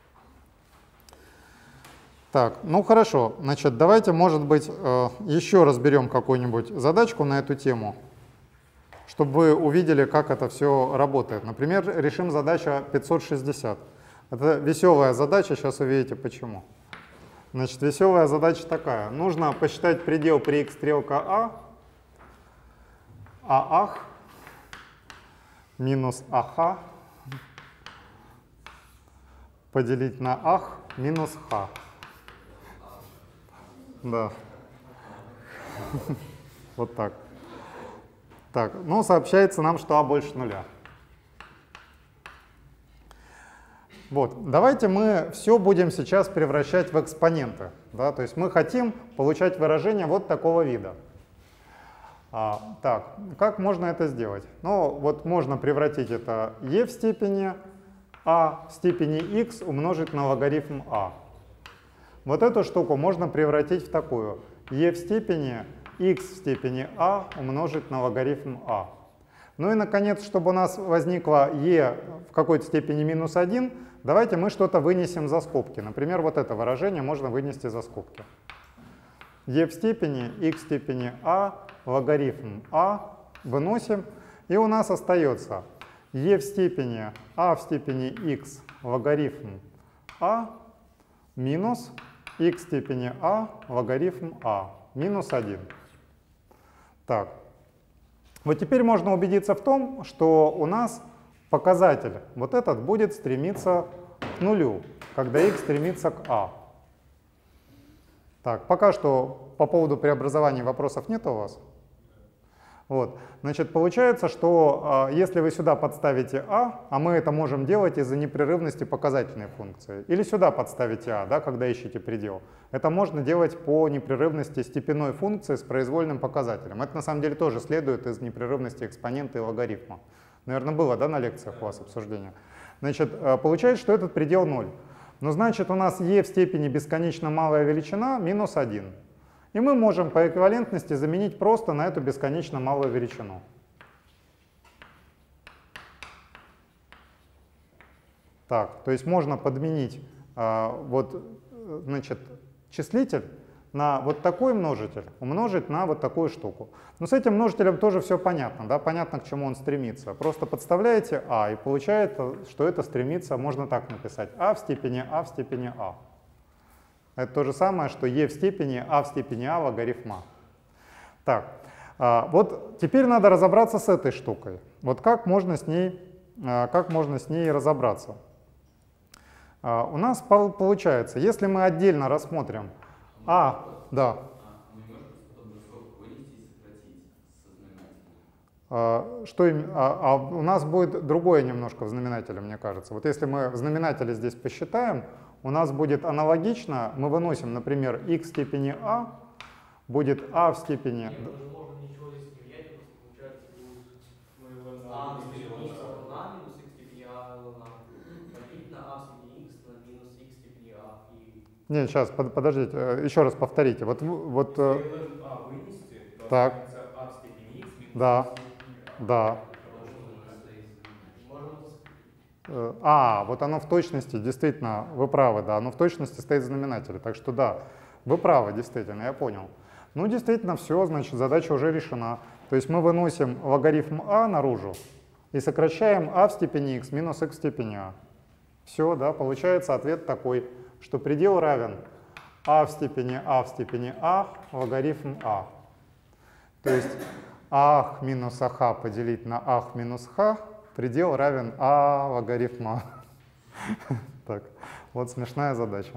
Так, ну хорошо. Значит, давайте, может быть, еще разберем какую-нибудь задачку на эту тему, чтобы вы увидели, как это все работает. Например, решим задачу 560. Это веселая задача, сейчас увидите почему. Значит, веселая задача такая. Нужно посчитать предел при x стрелка ах минус ах поделить на ах минус х. Да. Вот так. Так, ну сообщается нам, что а больше нуля. Вот, давайте мы все будем сейчас превращать в экспоненты. Да? То есть мы хотим получать выражение вот такого вида. Так, как можно это сделать? Ну, вот можно превратить это e в степени а в степени x умножить на логарифм а. Вот эту штуку можно превратить в такую. e в степени x в степени а умножить на логарифм а. Ну и, наконец, чтобы у нас возникло e в какой-то степени минус 1, давайте мы что-то вынесем за скобки. Например, вот это выражение можно вынести за скобки. e в степени x в степени а логарифм а выносим, и у нас остается e в степени а в степени x логарифм а минус x в степени а логарифм а минус 1. Так. Вот теперь можно убедиться в том, что у нас показатель вот этот будет стремиться к нулю, когда x стремится к а. Так, пока что по поводу преобразований вопросов нет у вас? Вот. Значит, получается, что если вы сюда подставите а мы это можем делать из-за непрерывности показательной функции, или сюда подставите а, да, когда ищете предел, это можно делать по непрерывности степенной функции с произвольным показателем. Это на самом деле тоже следует из непрерывности экспонента и логарифма. Наверное, было, да, на лекциях у вас обсуждение. Значит, получается, что этот предел 0. Но значит, у нас e в степени бесконечно малая величина минус 1. И мы можем по эквивалентности заменить просто на эту бесконечно малую величину. Так, то есть можно подменить вот, значит, числитель на вот такой множитель умножить на вот такую штуку. Но с этим множителем тоже все понятно, да? Понятно, к чему он стремится. Просто подставляете а, и получается, что это стремится, можно так написать, а в степени а в степени а. Это то же самое, что e в степени а логарифма. Так, вот теперь надо разобраться с этой штукой. Вот как можно с ней разобраться? У нас получается, если мы отдельно рассмотрим да. Мы можем потом за скобку вынести и сократить со У знаменателем? нас будет другое немножко в знаменателе, мне кажется. Вот если мы в знаменателе здесь посчитаем, у нас будет аналогично, мы выносим, например, x в степени а, будет а в степени... Нет, можно ничего здесь не менять, просто получается будет А в степени x равна минус x в степени а равна поделить на а в степени x на минус x в степени а. Нет, сейчас, подождите, еще раз повторите. Вот, Если а вынести, то так. останется а в степени x минус Да. а в степени а. Да. Вот оно в точности, действительно, вы правы, да, оно в точности стоит в знаменателе. Так что да, вы правы, действительно, я понял. Ну, действительно, все, значит, задача уже решена. То есть мы выносим логарифм а наружу и сокращаем а в степени x минус x в степени а. Все, да, получается ответ такой, что предел равен а в степени а логарифм а. То есть ах минус ах поделить на ах минус х, предел равен а логарифм а. Так, Вот смешная задача.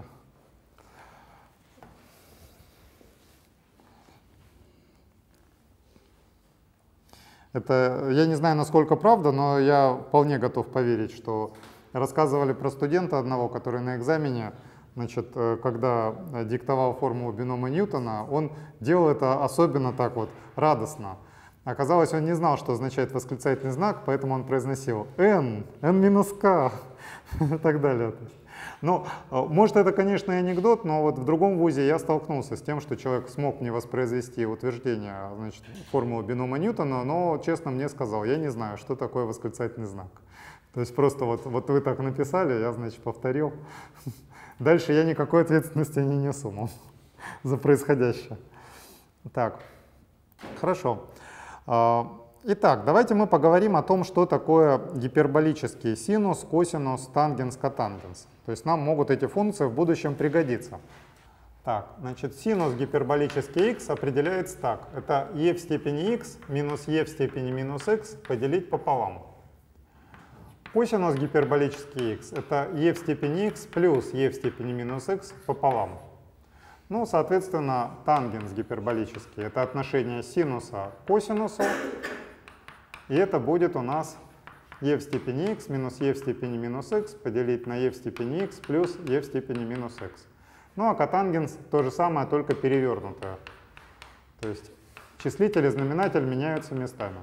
Это, я не знаю, насколько правда, но я вполне готов поверить, что рассказывали про студента одного, который на экзамене, значит, когда диктовал формулу бинома Ньютона, он делал это особенно так вот радостно. Оказалось, он не знал, что означает восклицательный знак, поэтому он произносил n минус k и так далее. Ну, может, это, конечно, и анекдот, но вот в другом вузе я столкнулся с тем, что человек смог мне воспроизвести утверждение, значит, формулы бинома Ньютона, но честно мне сказал, я не знаю, что такое восклицательный знак. То есть просто вот вы так написали, я, значит, повторил. Дальше я никакой ответственности не несу за происходящее. Так, хорошо. Итак, давайте мы поговорим о том, что такое гиперболический синус, косинус, тангенс, котангенс. То есть нам могут эти функции в будущем пригодиться. Так, значит, синус гиперболический x определяется так. Это e в степени x минус e в степени минус x поделить пополам. Косинус гиперболический x это e в степени x плюс e в степени минус x пополам. Ну, соответственно, тангенс гиперболический это отношение синуса к косинусу. И это будет у нас e в степени x минус e в степени минус x поделить на e в степени x плюс e в степени минус x. Ну а котангенс то же самое, только перевернутое. То есть числитель и знаменатель меняются местами.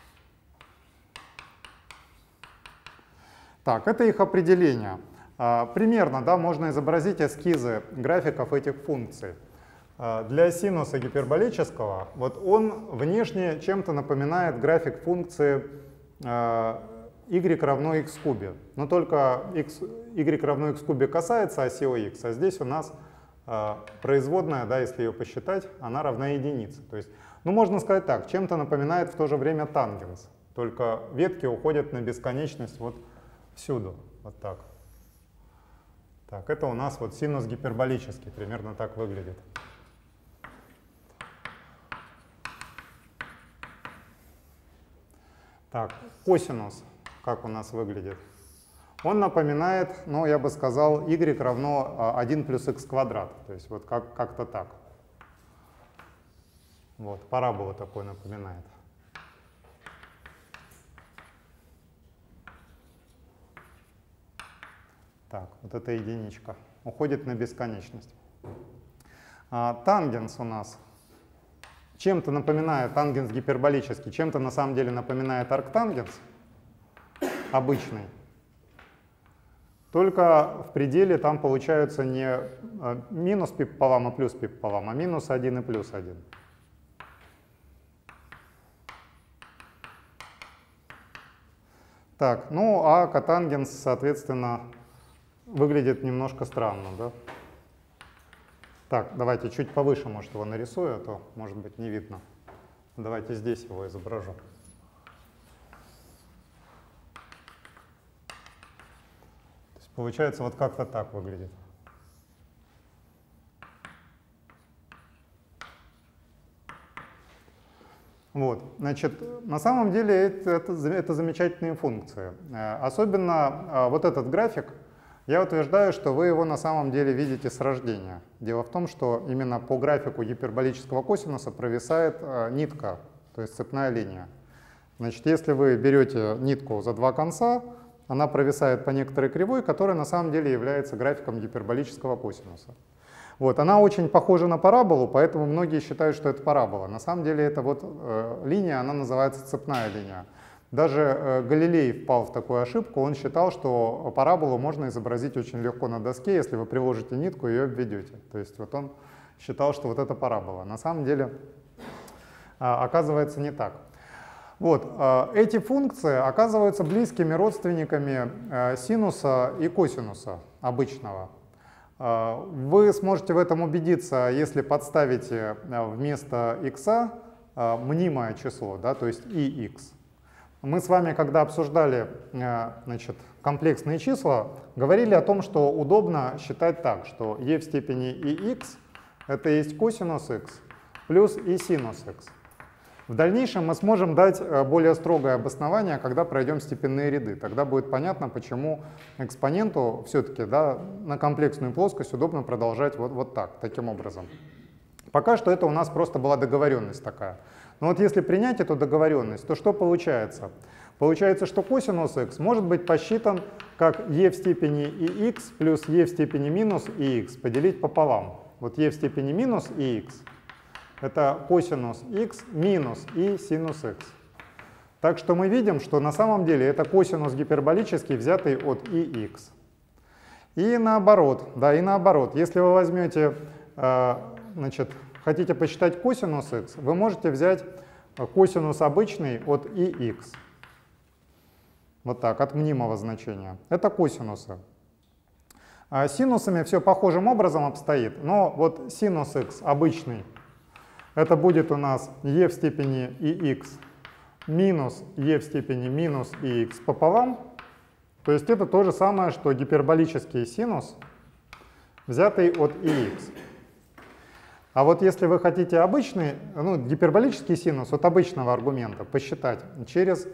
Так, это их определение. Примерно, да, можно изобразить эскизы графиков этих функций. Для синуса гиперболического, вот он внешне чем-то напоминает график функции y равно x кубе. Но только y равно x кубе касается оси ОХ, а здесь у нас производная, да, если ее посчитать, она равна единице. То есть, ну, можно сказать так, чем-то напоминает в то же время тангенс, только ветки уходят на бесконечность вот всюду, вот так. Так, это у нас вот синус гиперболический, примерно так выглядит. Так, косинус, как у нас выглядит? Он напоминает, ну, я бы сказал, y равно 1 плюс x квадрат. То есть вот как-то так. Вот, парабола такой напоминает. Так, вот эта единичка уходит на бесконечность. Тангенс у нас чем-то напоминает, тангенс гиперболический, чем-то на самом деле напоминает арктангенс обычный. Только в пределе там получаются не минус π пополам, а плюс π пополам, а минус 1 и плюс 1. Так, ну а котангенс, соответственно, выглядит немножко странно, да? Так, давайте чуть повыше, может, его нарисую, а то, может быть, не видно. Давайте здесь его изображу. То есть получается вот как-то так выглядит. Вот, значит, на самом деле это замечательные функции. Особенно вот этот график. Я утверждаю, что вы его на самом деле видите с рождения. Дело в том, что именно по графику гиперболического косинуса провисает нитка, то есть цепная линия. Значит, если вы берете нитку за два конца, она провисает по некоторой кривой, которая на самом деле является графиком гиперболического косинуса. Вот, она очень похожа на параболу, поэтому многие считают, что это парабола. На самом деле эта вот линия, она называется цепная линия. Даже Галилей впал в такую ошибку, он считал, что параболу можно изобразить очень легко на доске, если вы приложите нитку и ее обведете. То есть вот он считал, что вот это парабола. На самом деле оказывается не так. Вот, эти функции оказываются близкими родственниками синуса и косинуса обычного. Вы сможете в этом убедиться, если подставите вместо x мнимое число, да, то есть ix. Мы с вами, когда обсуждали, значит, комплексные числа, говорили о том, что удобно считать так, что e в степени ix это есть косинус x плюс и синус x. В дальнейшем мы сможем дать более строгое обоснование, когда пройдем степенные ряды. Тогда будет понятно, почему экспоненту все-таки, да, на комплексную плоскость удобно продолжать вот так, таким образом. Пока что это у нас просто была договоренность такая. Но вот если принять эту договоренность, то что получается? Получается, что косинус x может быть посчитан как e в степени ix плюс e в степени минус ix поделить пополам. Вот e в степени минус ix — это косинус x минус и синус x. Так что мы видим, что на самом деле это косинус гиперболический, взятый от ix. И наоборот, да, и наоборот. Если вы возьмете, значит, хотите посчитать косинус x, вы можете взять косинус обычный от ix. Вот так, от мнимого значения. Это косинусы. А синусами все похожим образом обстоит, но вот синус x обычный, это будет у нас e в степени ix минус e в степени минус ix пополам. То есть это то же самое, что гиперболический синус, взятый от ix. А вот если вы хотите обычный, ну, гиперболический синус от обычного аргумента посчитать через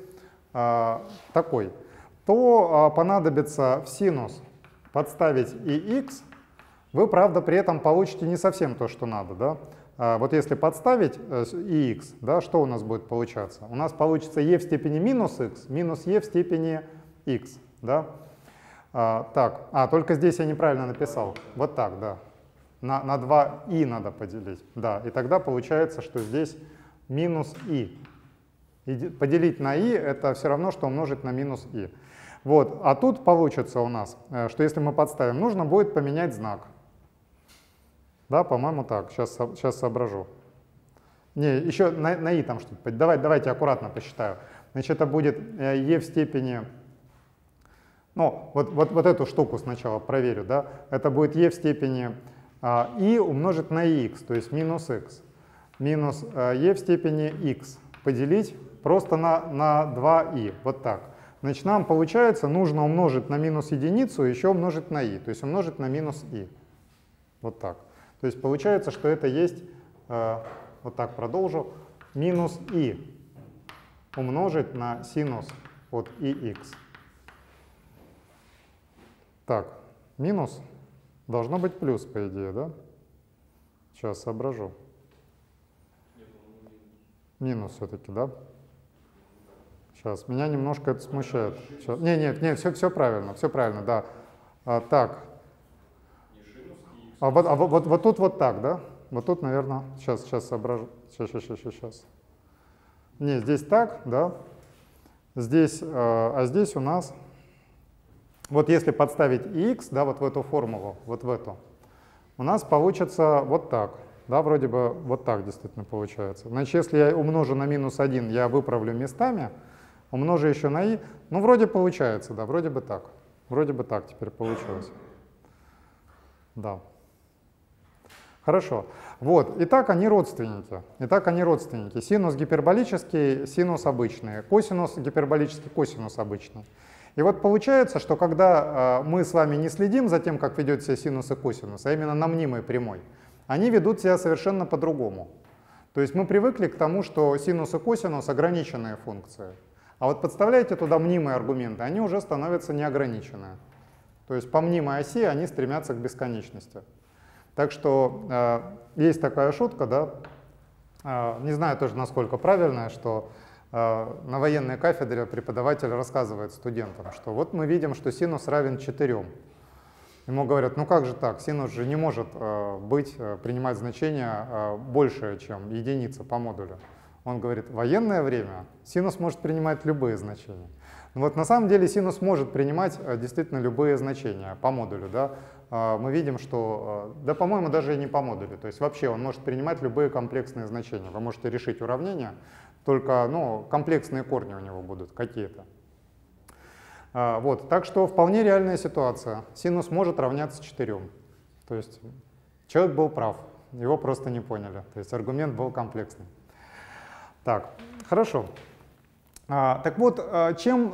такой, то понадобится в синус подставить ix. Вы, правда, при этом получите не совсем то, что надо, да? Вот если подставить ix, да, что у нас будет получаться? У нас получится e в степени минус x минус e в степени x, да? Так, только здесь я неправильно написал. Вот так, да. На 2i надо поделить, да. И тогда получается, что здесь минус i. И поделить на i — это все равно, что умножить на минус i. Вот. А тут получится у нас, что если мы подставим, нужно будет поменять знак. Да, по-моему, так. Сейчас соображу. Не, еще на i там что-то. Давайте аккуратно посчитаю. Значит, это будет e в степени... Ну, вот эту штуку сначала проверю. Да? Это будет e в степени i умножить на ix, то есть минус x. Минус e в степени x поделить просто на 2i. Вот так. Значит, нам получается, нужно умножить на минус единицу, еще умножить на i, то есть умножить на минус i. Вот так. То есть получается, что это есть, вот так продолжу, минус i умножить на синус от ix. Так, минус должно быть плюс, по идее, да? Сейчас соображу. Минус все-таки, да? Сейчас, меня немножко это смущает. Сейчас. Нет, все правильно, да. Так. Вот тут вот так, да? Вот тут, наверное, сейчас соображу. Сейчас. Не, здесь так, да? Здесь, здесь у нас, вот если подставить x, да, вот в эту формулу, вот в эту, у нас получится вот так. Да, вроде бы вот так действительно получается. Значит, если я умножу на минус 1, я выправлю местами, умножу еще на i, ну, вроде получается, да, вроде бы так. Вроде бы так теперь получилось. Да. Хорошо. Вот, итак, они родственники. Синус гиперболический, синус обычный. Косинус гиперболический, косинус обычный. И вот получается, что когда мы с вами не следим за тем, как ведет себя синус и косинус, а именно на мнимой прямой, они ведут себя совершенно по-другому. То есть мы привыкли к тому, что синус и косинус — ограниченные функции. А вот подставляете туда мнимые аргументы, они уже становятся неограниченные. То есть по мнимой оси они стремятся к бесконечности. Так что есть такая шутка, да, не знаю тоже, насколько правильная, что на военной кафедре преподаватель рассказывает студентам, что вот мы видим, что синус равен 4. Ему говорят, ну как же так, синус же не может принимать значение большее, чем единица по модулю. Он говорит, в военное время синус может принимать любые значения. Но вот на самом деле синус может принимать действительно любые значения по модулю. Да? Мы видим, что, да, по-моему, даже и не по модулю. То есть вообще он может принимать любые комплексные значения. Вы можете решить уравнение, только комплексные корни у него будут какие-то. Вот, так что вполне реальная ситуация. Синус может равняться 4. То есть человек был прав, его просто не поняли. То есть аргумент был комплексный. Так, хорошо. Так вот, чем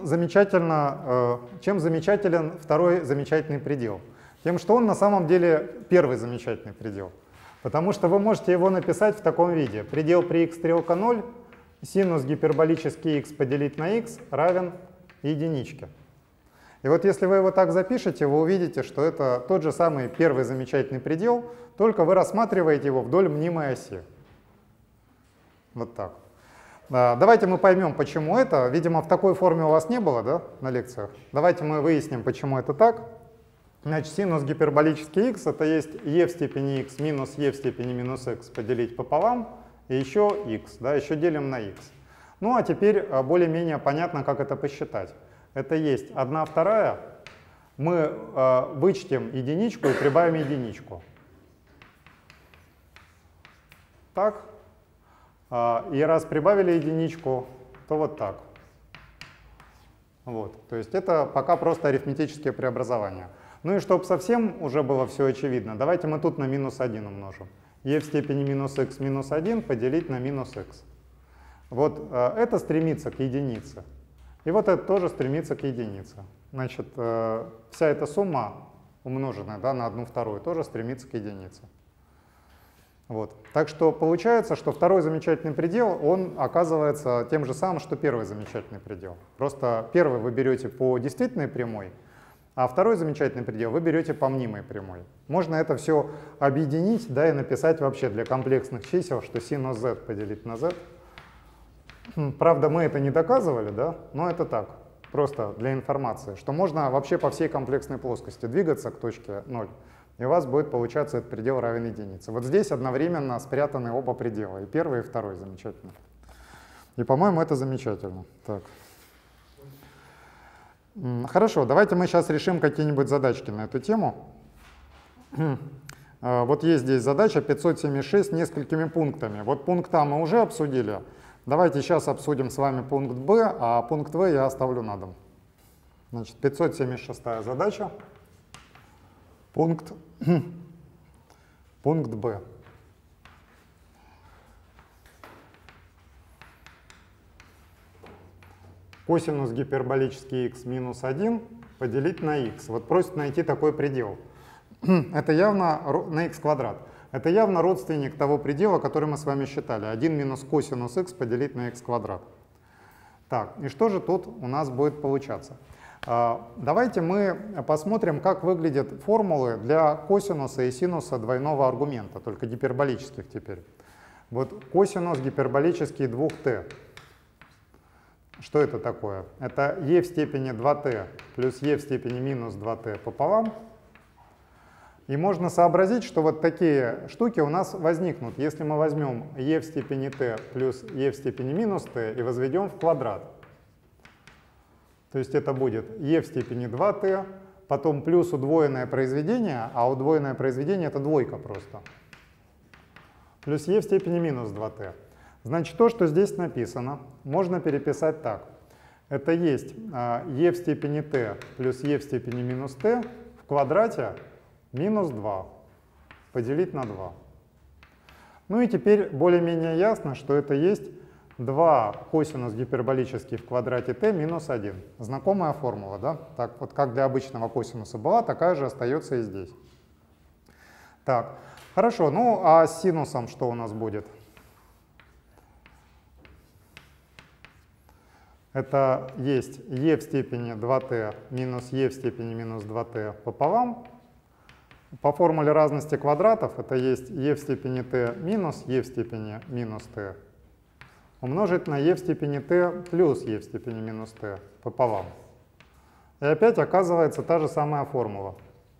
замечателен второй замечательный предел? Тем, что он на самом деле первый замечательный предел. Потому что вы можете его написать в таком виде. Предел при x стрелка 0 синус гиперболический x поделить на x равен единичке. И вот если вы его так запишете, вы увидите, что это тот же самый первый замечательный предел, только вы рассматриваете его вдоль мнимой оси. Вот так. Давайте мы поймем, почему это. Видимо, в такой форме у вас не было, да, на лекциях? Давайте мы выясним, почему это так. Значит, синус гиперболический x это есть e в степени x минус e в степени минус x поделить пополам, и еще x, да, еще делим на x. Ну а теперь более-менее понятно, как это посчитать. Это есть 1/2, мы вычтем единичку и прибавим единичку. Так. И раз прибавили единичку, то вот так. Вот. То есть это пока просто арифметические преобразования. Ну и чтобы совсем уже было все очевидно, давайте мы тут на минус 1 умножим. e в степени минус x минус 1 поделить на минус x. Вот это стремится к единице. И вот это тоже стремится к единице. Значит, вся эта сумма, умноженная, да, на 1/2, тоже стремится к единице. Вот. Так что получается, что второй замечательный предел, он оказывается тем же самым, что первый замечательный предел. Просто первый вы берете по действительной прямой, а второй замечательный предел вы берете по мнимой прямой. Можно это все объединить, да, и написать вообще для комплексных чисел, что синус z поделить на z. Правда, мы это не доказывали, да, но это так, просто для информации, что можно вообще по всей комплексной плоскости двигаться к точке 0, и у вас будет получаться этот предел равен единице. Вот здесь одновременно спрятаны оба предела, и первый, и второй, замечательно. И, по-моему, это замечательно. Так. Хорошо, давайте мы сейчас решим какие-нибудь задачки на эту тему. Вот есть здесь задача 576 с несколькими пунктами. Вот пункт А мы уже обсудили. Давайте сейчас обсудим с вами пункт Б, а пункт В я оставлю на дом. Значит, 576 задача. Пункт Б. Косинус гиперболический x минус 1 поделить на x. Вот просит найти такой предел. Это явно на x квадрат. Это явно родственник того предела, который мы с вами считали. 1 минус косинус x поделить на x квадрат. Так, и что же тут у нас будет получаться? Давайте мы посмотрим, как выглядят формулы для косинуса и синуса двойного аргумента, только гиперболических теперь. Вот косинус гиперболический 2t. Что это такое? Это e в степени 2t плюс e в степени минус 2t пополам. И можно сообразить, что вот такие штуки у нас возникнут, если мы возьмем e в степени t плюс e в степени минус t и возведем в квадрат. То есть это будет e в степени 2t, потом плюс удвоенное произведение, а удвоенное произведение это двойка просто, плюс e в степени минус 2t. Значит, то, что здесь написано, можно переписать так. Это есть e в степени t плюс e в степени минус t в квадрате минус 2 поделить на 2. Ну и теперь более-менее ясно, что это есть 2 косинус гиперболический в квадрате t минус 1. Знакомая формула, да? Так вот как для обычного косинуса была, такая же остается и здесь. Так, хорошо, ну а с синусом что у нас будет? Это есть e в степени 2t минус e в степени минус 2t пополам. По формуле разности квадратов это есть e в степени t минус e в степени минус t умножить на e в степени t плюс e в степени минус t пополам. И опять оказывается та же самая формула.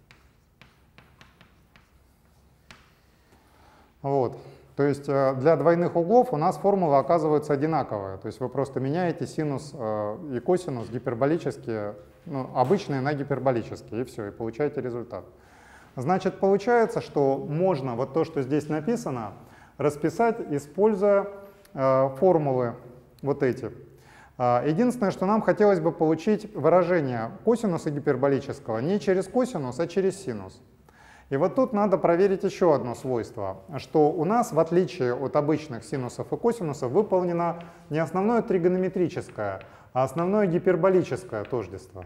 Вот. То есть для двойных углов у нас формулы оказываются одинаковые. То есть вы просто меняете синус и косинус гиперболические, ну, обычные на гиперболические, и все, и получаете результат. Значит, получается, что можно вот то, что здесь написано, расписать, используя формулы вот эти. Единственное, что нам хотелось бы получить выражение косинуса гиперболического не через косинус, а через синус. И вот тут надо проверить еще одно свойство, что у нас, в отличие от обычных синусов и косинусов, выполнено не основное тригонометрическое, а основное гиперболическое тождество.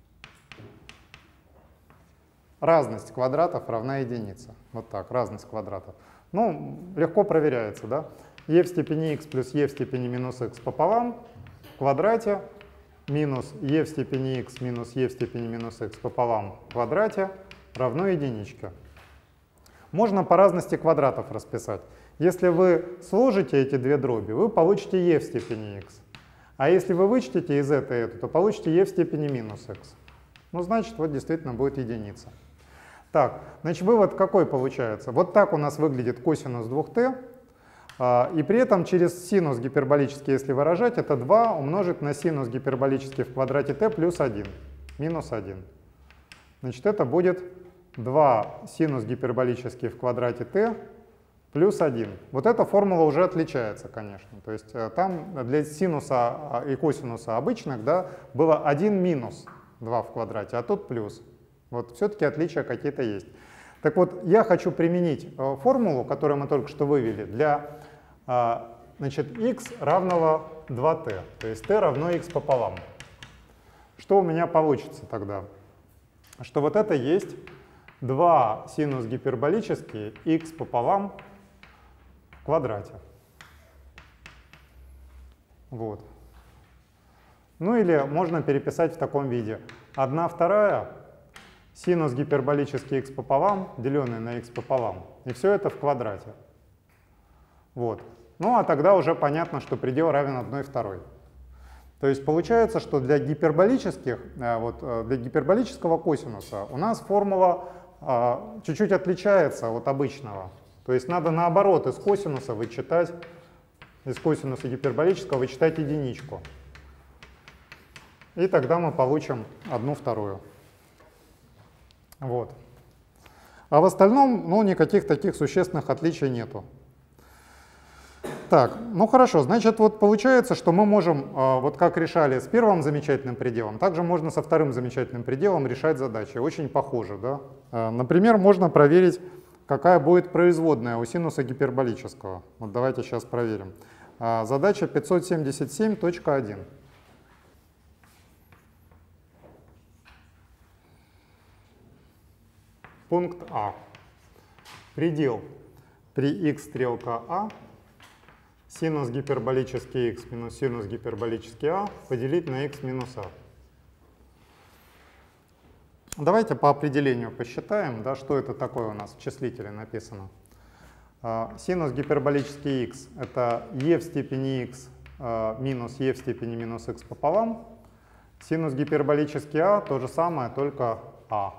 Разность квадратов равна единице. Вот так, разность квадратов. Ну, легко проверяется, да? e в степени x плюс e в степени минус x пополам в квадрате минус e в степени x минус e в степени минус x пополам в квадрате равно единичке. Можно по разности квадратов расписать. Если вы сложите эти две дроби, вы получите e в степени x. А если вы вычтете из этой эту, то получите e в степени минус x. Ну, значит, вот действительно будет единица. Так, значит, вывод какой получается? Вот так у нас выглядит косинус 2t, и при этом через синус гиперболический, если выражать, это 2 умножить на синус гиперболический в квадрате t плюс 1, минус 1. Значит, это будет 2 синус гиперболический в квадрате t плюс 1. Вот эта формула уже отличается, конечно. То есть там для синуса и косинуса обычных, да, было 1 минус 2 в квадрате, а тут плюс. Вот все-таки отличия какие-то есть. Так вот, я хочу применить формулу, которую мы только что вывели, для значит, x равного 2t, то есть t равно x пополам. Что у меня получится тогда? Что вот это есть 2 синус гиперболический x пополам в квадрате. Вот. Ну или можно переписать в таком виде. 1/2 синус гиперболический x пополам, деленный на x пополам. И все это в квадрате. Вот. Ну а тогда уже понятно, что предел равен 1/2. То есть получается, что для гиперболических, для гиперболического косинуса у нас формула чуть-чуть отличается от обычного. То есть надо наоборот из косинуса вычитать, из косинуса гиперболического вычитать единичку. И тогда мы получим 1/2. Вот. А в остальном, ну, никаких таких существенных отличий нету. Так, ну хорошо, значит, вот получается, что мы можем, вот как решали с первым замечательным пределом, также можно со вторым замечательным пределом решать задачи. Очень похоже, да? Например, можно проверить, какая будет производная у синуса гиперболического. Вот давайте сейчас проверим. Задача 577.1. Пункт А. Предел при x стрелка А, синус гиперболический x минус синус гиперболический А поделить на x минус А. Давайте по определению посчитаем, да, что это такое у нас в числителе написано. Синус гиперболический x — это e в степени x минус e в степени минус x пополам. Синус гиперболический А — то же самое, только А.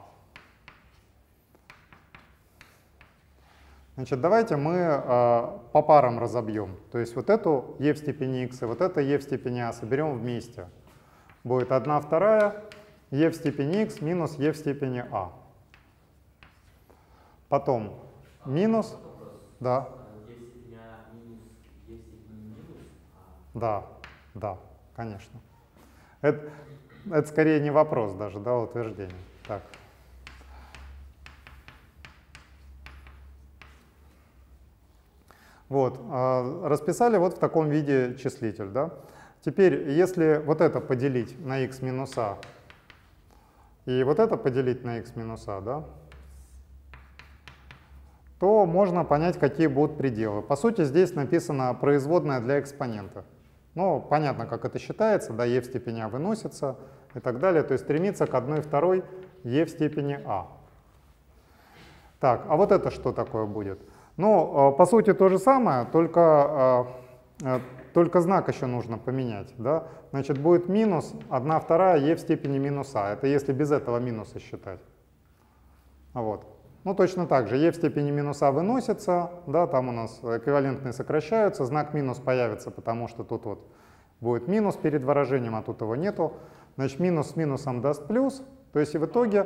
Значит, давайте мы по парам разобьем. То есть вот эту e в степени x и вот это e в степени a соберем вместе. Будет 1/2 e в степени x минус e в степени a. Потом минус... Да. e в степени a минус e в степени минус a. Да, да, конечно. Это скорее не вопрос даже, да, утверждение. Так. Вот, расписали вот в таком виде числитель, да. Теперь, если вот это поделить на x минус a и вот это поделить на x минус a, да, то можно понять, какие будут пределы. По сути, здесь написано производная для экспонента. Ну, понятно, как это считается, да, e в степени a выносится и так далее, то есть стремится к 1/2 e в степени a. Так, а вот это что такое будет? Ну, по сути, то же самое, только знак еще нужно поменять. Да? Значит, будет минус 1/2 e в степени минус а. Это если без этого минуса считать. Вот. Ну, точно так же, e в степени минус а выносится, да, там у нас эквивалентные сокращаются, знак минус появится, потому что тут вот будет минус перед выражением, а тут его нету. Значит, минус с минусом даст плюс, то есть и в итоге...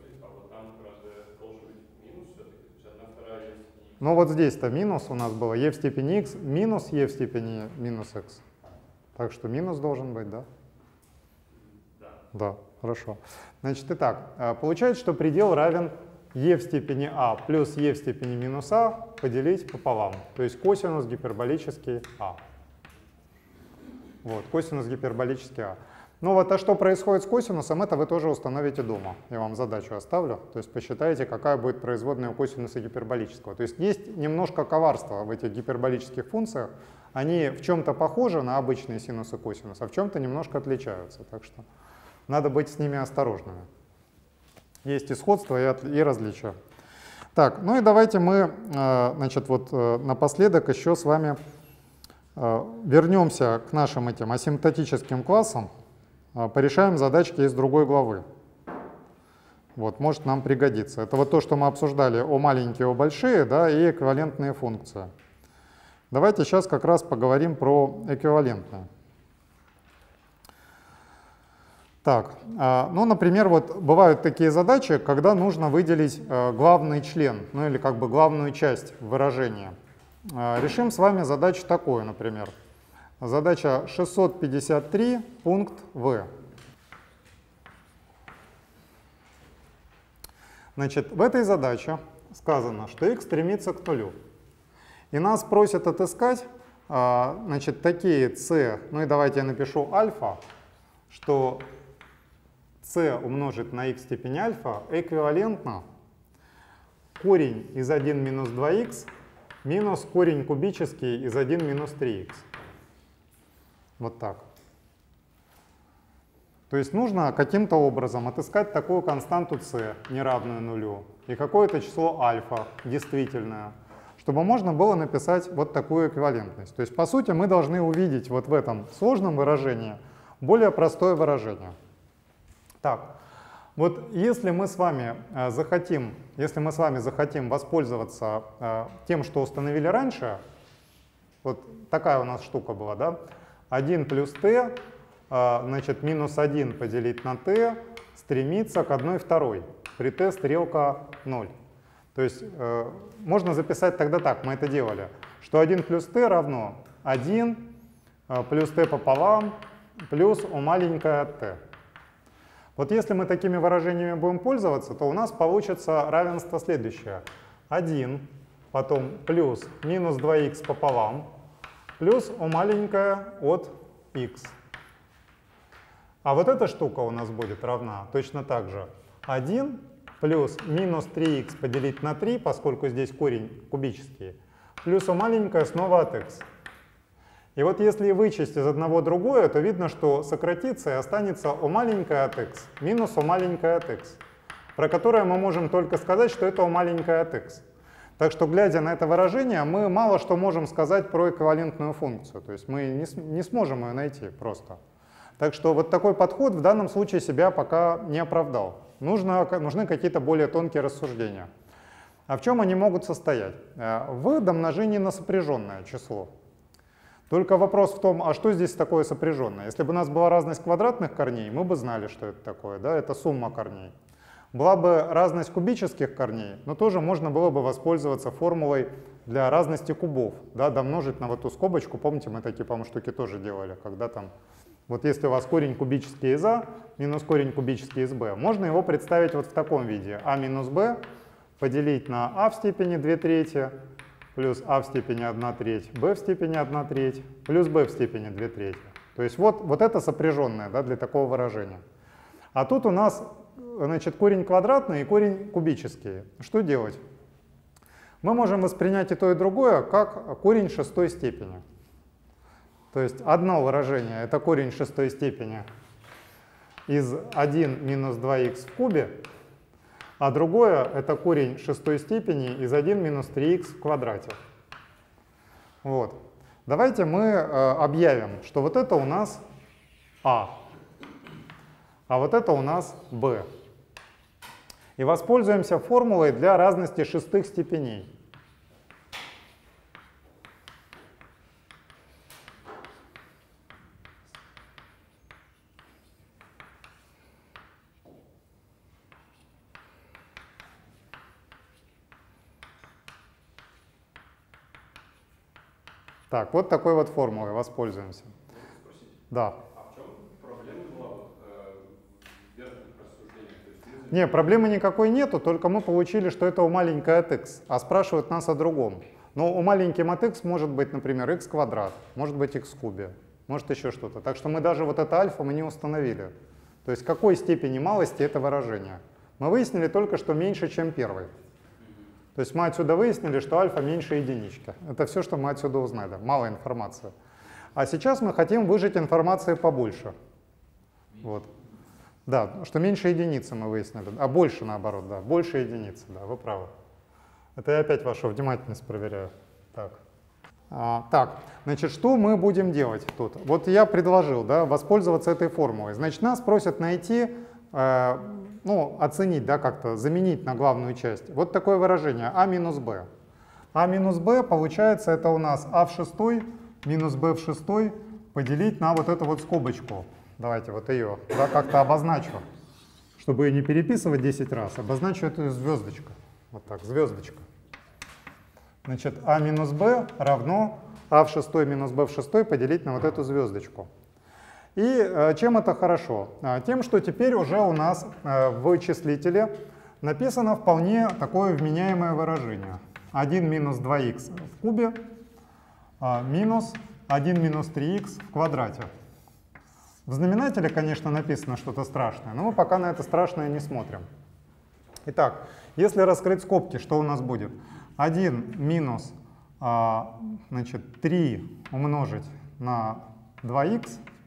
Ну вот здесь-то минус у нас было e в степени x минус e в степени минус x. Так что минус должен быть, да? Да. Да, хорошо. Значит, итак, получается, что предел равен e в степени а плюс e в степени минус а поделить пополам. То есть косинус гиперболический а. Вот, косинус гиперболический а. Ну вот, а что происходит с косинусом, это вы тоже установите дома. Я вам задачу оставлю. То есть посчитайте, какая будет производная у косинуса гиперболического. То есть есть немножко коварства в этих гиперболических функциях. Они в чем-то похожи на обычные синус и косинус, а в чем-то немножко отличаются. Так что надо быть с ними осторожными. Есть и сходство, и различия. Так, ну и давайте мы, значит, вот напоследок еще с вами вернемся к нашим этим асимптотическим классам. Порешаем задачки из другой главы. Вот, может нам пригодится. Это вот то, что мы обсуждали о маленькие, о большие, да, и эквивалентные функции. Давайте сейчас как раз поговорим про эквивалентные. Так, ну, например, вот бывают такие задачи, когда нужно выделить главный член, ну или как бы главную часть выражения. Решим с вами задачу такую, например. Задача 653, пункт В. Значит, в этой задаче сказано, что x стремится к нулю. И нас просят отыскать, значит, такие c, ну и давайте я напишу альфа, что c умножить на x в степени альфа эквивалентно корень из 1 минус 2х минус корень кубический из 1 минус 3х. Вот так. То есть нужно каким-то образом отыскать такую константу c, неравную нулю, и какое-то число альфа, действительное, чтобы можно было написать вот такую эквивалентность. То есть, по сути, мы должны увидеть вот в этом сложном выражении более простое выражение. Так, вот если мы с вами захотим воспользоваться тем, что установили раньше, вот такая у нас штука была, да? 1 плюс t, значит, минус 1 поделить на t стремится к 1/2. При t стрелка 0. То есть можно записать тогда так, мы это делали, что 1 плюс t равно 1 плюс t пополам плюс у маленькое от t. Вот если мы такими выражениями будем пользоваться, то у нас получится равенство следующее. 1, потом плюс минус 2х пополам, плюс у маленькое от x. А вот эта штука у нас будет равна точно так же. 1 плюс минус 3х поделить на 3, поскольку здесь корень кубический, плюс у маленькое снова от x. И вот если вычесть из одного другое, то видно, что сократится и останется у маленькое от x минус у маленькое от x, про которое мы можем только сказать, что это у маленькое от x. Так что, глядя на это выражение, мы мало что можем сказать про эквивалентную функцию. То есть мы не сможем ее найти просто. Так что вот такой подход в данном случае себя пока не оправдал. Нужны какие-то более тонкие рассуждения. А в чем они могут состоять? В домножении на сопряженное число. Только вопрос в том, а что здесь такое сопряженное? Если бы у нас была разность квадратных корней, мы бы знали, что это такое. Да? Это сумма корней. Была бы разность кубических корней, но тоже можно было бы воспользоваться формулой для разности кубов. Да? Домножить на вот эту скобочку. Помните, мы такие, по-моему, штуки тоже делали, когда там... Вот если у вас корень кубический из а минус корень кубический из b, можно его представить вот в таком виде. А минус b поделить на а в степени 2/3 плюс а в степени 1/3, b в степени 1/3 плюс b в степени 2/3. То есть вот это сопряженное, да, для такого выражения. А тут у нас, значит, корень квадратный и корень кубический. Что делать? Мы можем воспринять и то, и другое как корень шестой степени. То есть одно выражение — это корень шестой степени из 1 минус 2х в кубе, а другое — это корень шестой степени из 1 минус 3х в квадрате. Вот. Давайте мы объявим, что вот это у нас а вот это у нас b. И воспользуемся формулой для разности шестых степеней. Так, вот такой вот формулой воспользуемся. Да. А в чем проблема была в верхних рассуждениях? Не, проблемы никакой нету, только мы получили, что это у маленькое от x, а спрашивают нас о другом. Но у маленьким от x может быть, например, x квадрат, может быть x в кубе. может еще что-то. Так что мы даже вот это альфа мы не установили. То есть какой степени малости это выражение. Мы выяснили только, что меньше, чем первый. То есть мы отсюда выяснили, что альфа меньше единички. Это все, что мы отсюда узнали. Мало информации. А сейчас мы хотим выжать информации побольше. Вот. Да, что меньше единицы мы выяснили. А больше наоборот, да. Больше единицы, да, вы правы. Это я опять вашу внимательность проверяю. Так, значит, что мы будем делать тут? Вот я предложил, да, воспользоваться этой формулой. Значит, нас просят найти, ну, оценить, да, как-то заменить на главную часть. Вот такое выражение а минус b. А минус b получается это у нас а в шестой минус b в шестой поделить на вот эту вот скобочку. Давайте вот ее, да, как-то обозначу, чтобы ее не переписывать 10 раз. Обозначу эту звездочку. Вот так, звездочка. Значит, а минус b равно а в шестой минус b в шестой поделить на вот эту звездочку. И чем это хорошо? Тем, что теперь уже у нас в числителе написано вполне такое вменяемое выражение. 1 минус 2х в кубе минус 1 минус 3х в квадрате. В знаменателе, конечно, написано что-то страшное, но мы пока на это страшное не смотрим. Итак, если раскрыть скобки, что у нас будет? 1 минус, значит, 3 умножить на 2х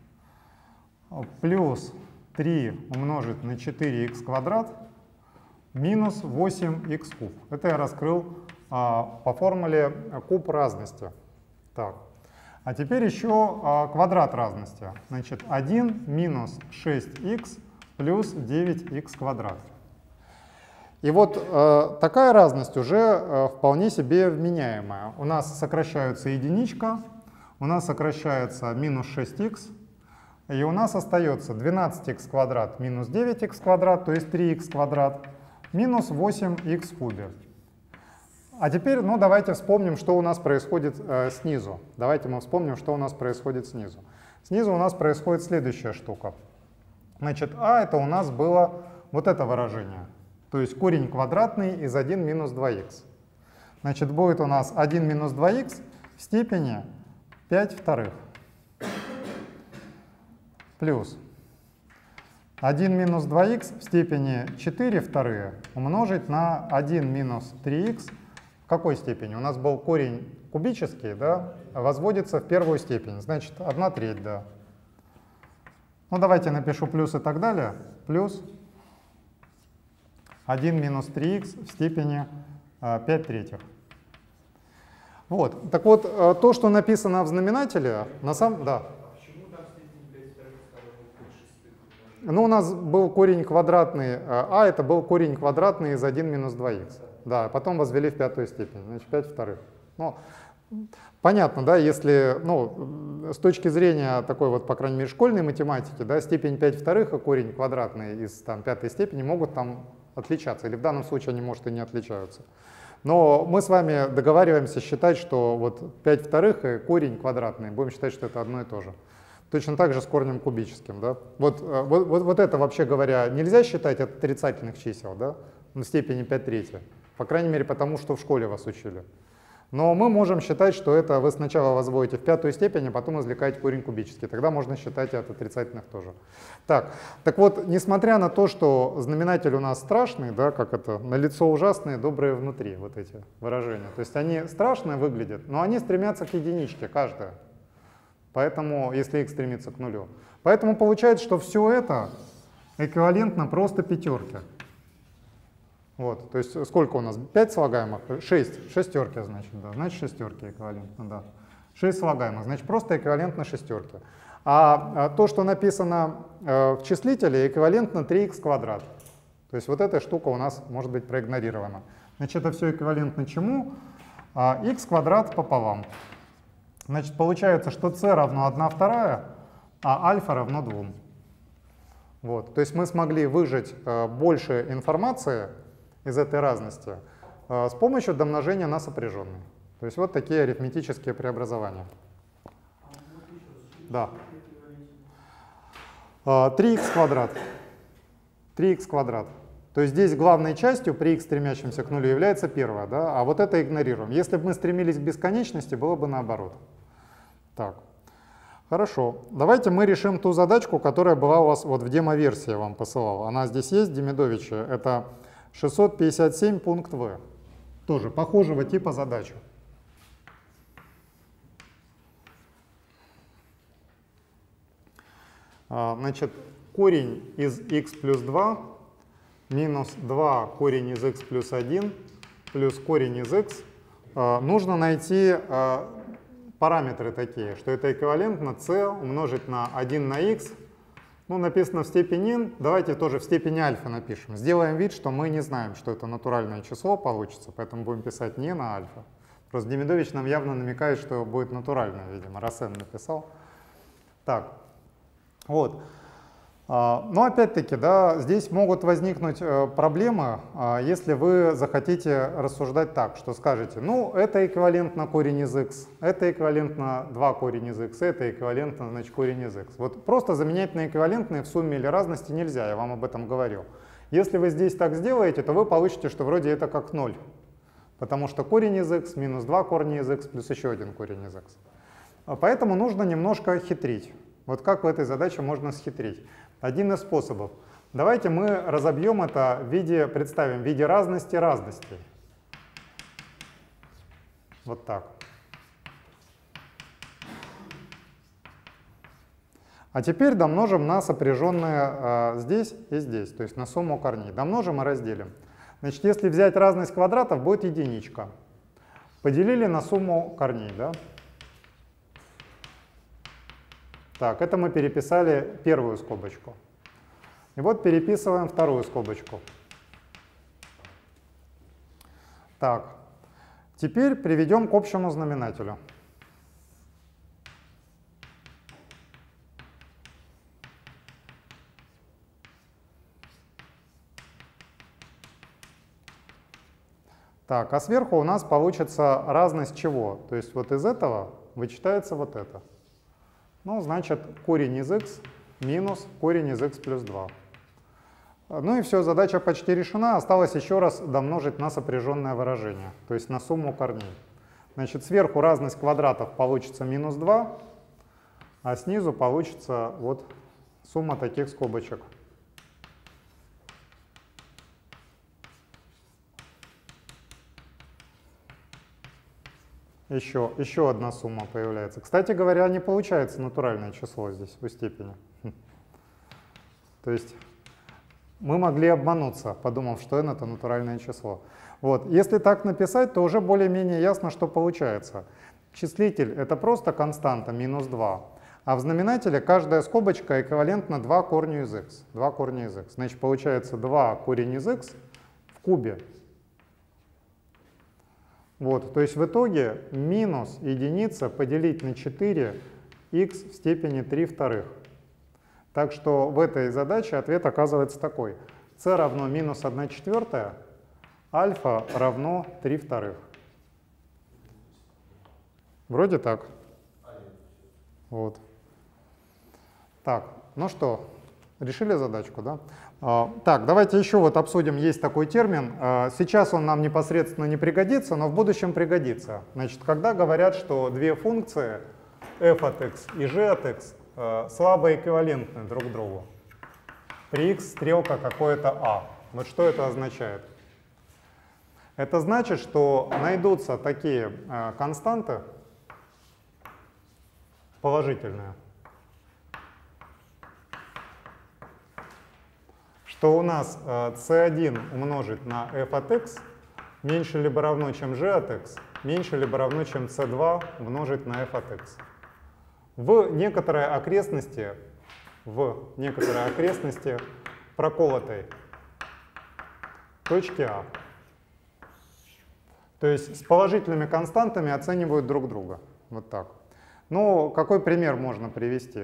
плюс 3 умножить на 4х квадрат минус 8х куб. Это я раскрыл по формуле куб разности. Так. А теперь еще квадрат разности. Значит, 1 минус 6х плюс 9х квадрат. И вот такая разность уже вполне себе вменяемая. У нас сокращаются единичка, у нас сокращается минус 6х, и у нас остается 12х квадрат минус 9х квадрат, то есть 3х квадрат, минус 8х в кубе. А теперь, ну, давайте вспомним, что у нас происходит снизу. Давайте мы вспомним, что у нас происходит снизу. Снизу у нас происходит следующая штука. Значит, а это у нас было вот это выражение. То есть корень квадратный из 1 минус 2х. Значит, будет у нас 1 минус 2х в степени 5 вторых. Плюс 1 минус 2х в степени 4 вторые умножить на 1 минус 3х. В какой степени? У нас был корень кубический, да, возводится в первую степень, значит 1/3, да. Ну давайте напишу плюс и так далее. Плюс 1 минус 3х в степени 5/3. Вот, так вот, то, что написано в знаменателе, на самом... Да. Почему там степень 5 вторых стала шестых? Ну, у нас был корень квадратный, а это был корень квадратный из 1 минус 2х. Да, потом возвели в пятую степень, значит 5 вторых. Ну, понятно, да, если, ну, с точки зрения такой вот, по крайней мере, школьной математики, да, степень 5 вторых и корень квадратный из там, пятой степени могут там отличаться, или в данном случае они, может, и не отличаются. Но мы с вами договариваемся считать, что вот 5 вторых и корень квадратный, будем считать, что это одно и то же. Точно так же с корнем кубическим, да. Вот это, вообще говоря, нельзя считать от отрицательных чисел, да, на степени 5/3. По крайней мере, потому что в школе вас учили. Но мы можем считать, что это вы сначала возводите в пятую степень, а потом извлекаете корень кубический. Тогда можно считать и от отрицательных тоже. Так вот, несмотря на то, что знаменатель у нас страшный, да, как это, налицо ужасные, добрые внутри, вот эти выражения. То есть они страшные выглядят, но они стремятся к единичке, каждая. Поэтому, если их стремится к нулю. Поэтому получается, что все это эквивалентно просто пятерке. Вот, то есть сколько у нас? 5 слагаемых? 6. Шестерки, значит, да. Значит, шестерки эквивалентно, да. 6 слагаемых, значит, просто эквивалентно шестерке. А то, что написано в числителе, эквивалентно 3х квадрат. То есть вот эта штука у нас может быть проигнорирована. Значит, это все эквивалентно чему? Х квадрат пополам. Значит, получается, что c равно 1/2, а альфа равно 2. Вот, то есть мы смогли выжать больше информации из этой разности с помощью домножения на сопряженный. То есть вот такие арифметические преобразования. Да. 3х квадрат. 3х квадрат. То есть здесь главной частью при х, стремящемся к нулю, является первая, да? А вот это игнорируем. Если бы мы стремились к бесконечности, было бы наоборот. Так. Хорошо. Давайте мы решим ту задачку, которая была у вас вот в демо-версии, я вам посылал. Она здесь есть, Демидовича. Это 657 пункт В. Тоже похожего типа задача. Значит, корень из x плюс 2 минус 2 корень из x плюс 1 плюс корень из x. Нужно найти параметры такие, что это эквивалентно c умножить на 1 на x. Ну, написано в степени n, давайте тоже в степени альфа напишем. Сделаем вид, что мы не знаем, что это натуральное число получится, поэтому будем писать не на альфа. Просто Демидович нам явно намекает, что будет натуральное, видимо, раз n написал. Так, вот. Но опять-таки, да, здесь могут возникнуть проблемы, если вы захотите рассуждать так, что скажете, ну, это эквивалентно корень из x, это эквивалентно 2 корень из x, это эквивалентно, значит, корень из x. Вот просто заменять на эквивалентные в сумме или разности нельзя, я вам об этом говорил. Если вы здесь так сделаете, то вы получите, что вроде это как 0, потому что корень из x минус 2 корня из x плюс еще один корень из x. Поэтому нужно немножко хитрить. Вот как в этой задаче можно схитрить? Один из способов. Давайте мы разобьем это в виде, представим, в виде разности разностей. Вот так. А теперь домножим на сопряженные здесь и здесь, то есть на сумму корней. Домножим и разделим. Значит, если взять разность квадратов, будет единичка. Поделили на сумму корней, да? Так, это мы переписали первую скобочку. И вот переписываем вторую скобочку. Так, теперь приведем к общему знаменателю. Так, а сверху у нас получится разность чего? То есть вот из этого вычитается вот это. Ну, значит, корень из x минус корень из x плюс 2. Ну и все, задача почти решена. Осталось еще раз домножить на сопряженное выражение, то есть на сумму корней. Значит, сверху разность квадратов получится минус 2, а снизу получится вот сумма таких скобочек. Еще одна сумма появляется. Кстати говоря, не получается натуральное число здесь у степени. То есть мы могли обмануться, подумав, что n это натуральное число. Вот. Если так написать, то уже более-менее ясно, что получается. Числитель — это просто константа минус 2, а в знаменателе каждая скобочка эквивалентна 2 корню из x. 2 корня из x. Значит, получается 2 корень из x в кубе. Вот, то есть в итоге минус единица поделить на 4 x в степени 3 вторых. Так что в этой задаче ответ оказывается такой. c равно минус 1 четвертая, альфа равно 3 вторых. Вроде так. Вот. Так, ну что, решили задачку, да? Так, давайте еще вот обсудим, есть такой термин. Сейчас он нам непосредственно не пригодится, но в будущем пригодится. Значит, когда говорят, что две функции f от x и g от x слабо эквивалентны друг другу. При x стрелка какое-то a. Вот что это означает? Это значит, что найдутся такие константы положительные, что у нас c1 умножить на f от x меньше либо равно, чем g от x, меньше либо равно, чем c2 умножить на f от x. В некоторой окрестности проколотой точки А. То есть с положительными константами оценивают друг друга. Вот так. Ну, какой пример можно привести?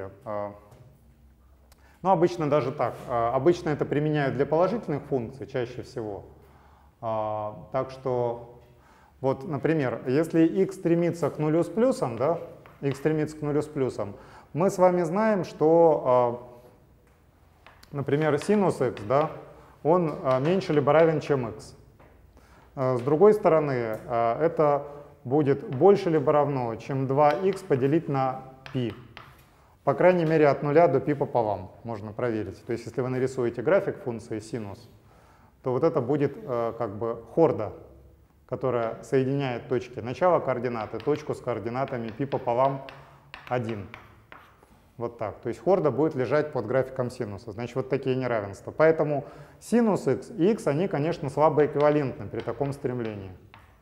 Ну, обычно даже так. Обычно это применяют для положительных функций чаще всего. Так что, вот, например, если x стремится к нулю с плюсом, да, x стремится к нулю с плюсом, мы с вами знаем, что, например, синус x, да, он меньше либо равен, чем x. С другой стороны, это будет больше либо равно, чем 2х поделить на π. По крайней мере, от 0 до π пополам можно проверить. То есть, если вы нарисуете график функции синус, то вот это будет как бы хорда, которая соединяет точки начала координаты, точку с координатами π пополам 1. Вот так. То есть хорда будет лежать под графиком синуса. Значит, вот такие неравенства. Поэтому синус x и x, они, конечно, слабо эквивалентны при таком стремлении.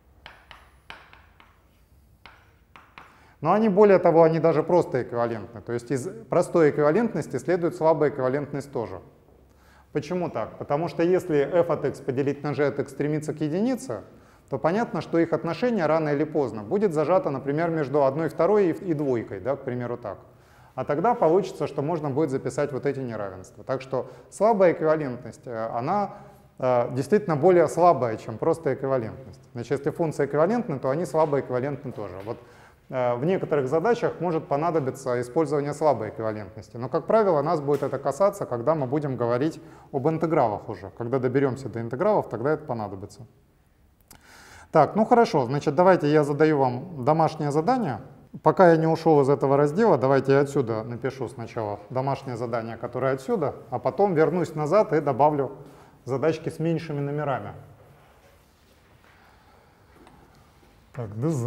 Но они, более того, они даже просто эквивалентны. То есть из простой эквивалентности следует слабая эквивалентность тоже. Почему так? Потому что если f от x поделить на g от x стремится к единице, то понятно, что их отношение рано или поздно будет зажато, например, между 1, 2 и 2, да, к примеру, так. А тогда получится, что можно будет записать вот эти неравенства. Так что слабая эквивалентность, она действительно более слабая, чем просто эквивалентность. Значит, если функции эквивалентны, то они слабо эквивалентны тоже. Вот в некоторых задачах может понадобиться использование слабой эквивалентности. Но, как правило, нас будет это касаться, когда мы будем говорить об интегралах уже. Когда доберемся до интегралов, тогда это понадобится. Так, ну хорошо, значит, давайте я задаю вам домашнее задание. Пока я не ушел из этого раздела, давайте я отсюда напишу сначала домашнее задание, которое отсюда, а потом вернусь назад и добавлю задачки с меньшими номерами. Так, ДЗ.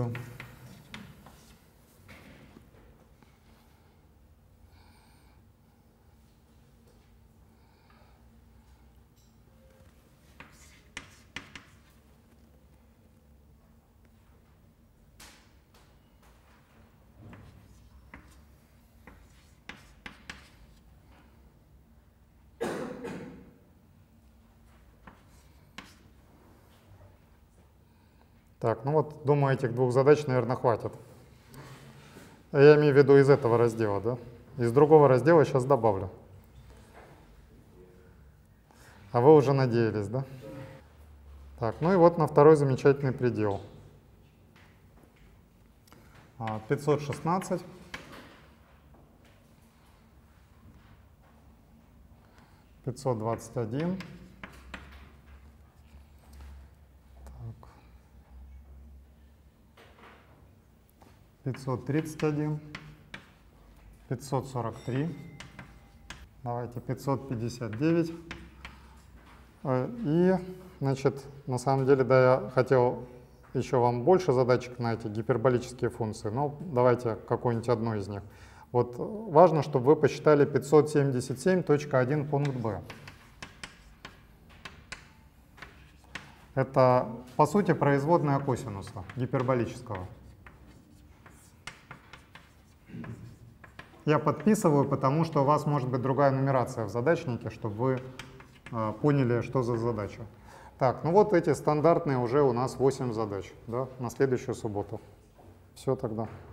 Так, ну вот, думаю, этих двух задач, наверное, хватит. Я имею в виду из этого раздела, да? Из другого раздела сейчас добавлю. А вы уже надеялись, да? Так, ну и вот на второй замечательный предел. 516. 521. 531, 543, давайте 559. И, значит, на самом деле, да, я хотел еще вам больше задачек на эти гиперболические функции, но давайте какую-нибудь одну из них. Вот важно, чтобы вы посчитали 577.1 пункт Б. Это, по сути, производная косинуса гиперболического. Я подписываю, потому что у вас может быть другая нумерация в задачнике, чтобы вы поняли, что за задача. Так, ну вот эти стандартные уже у нас 8 задач, да, на следующую субботу. Все тогда.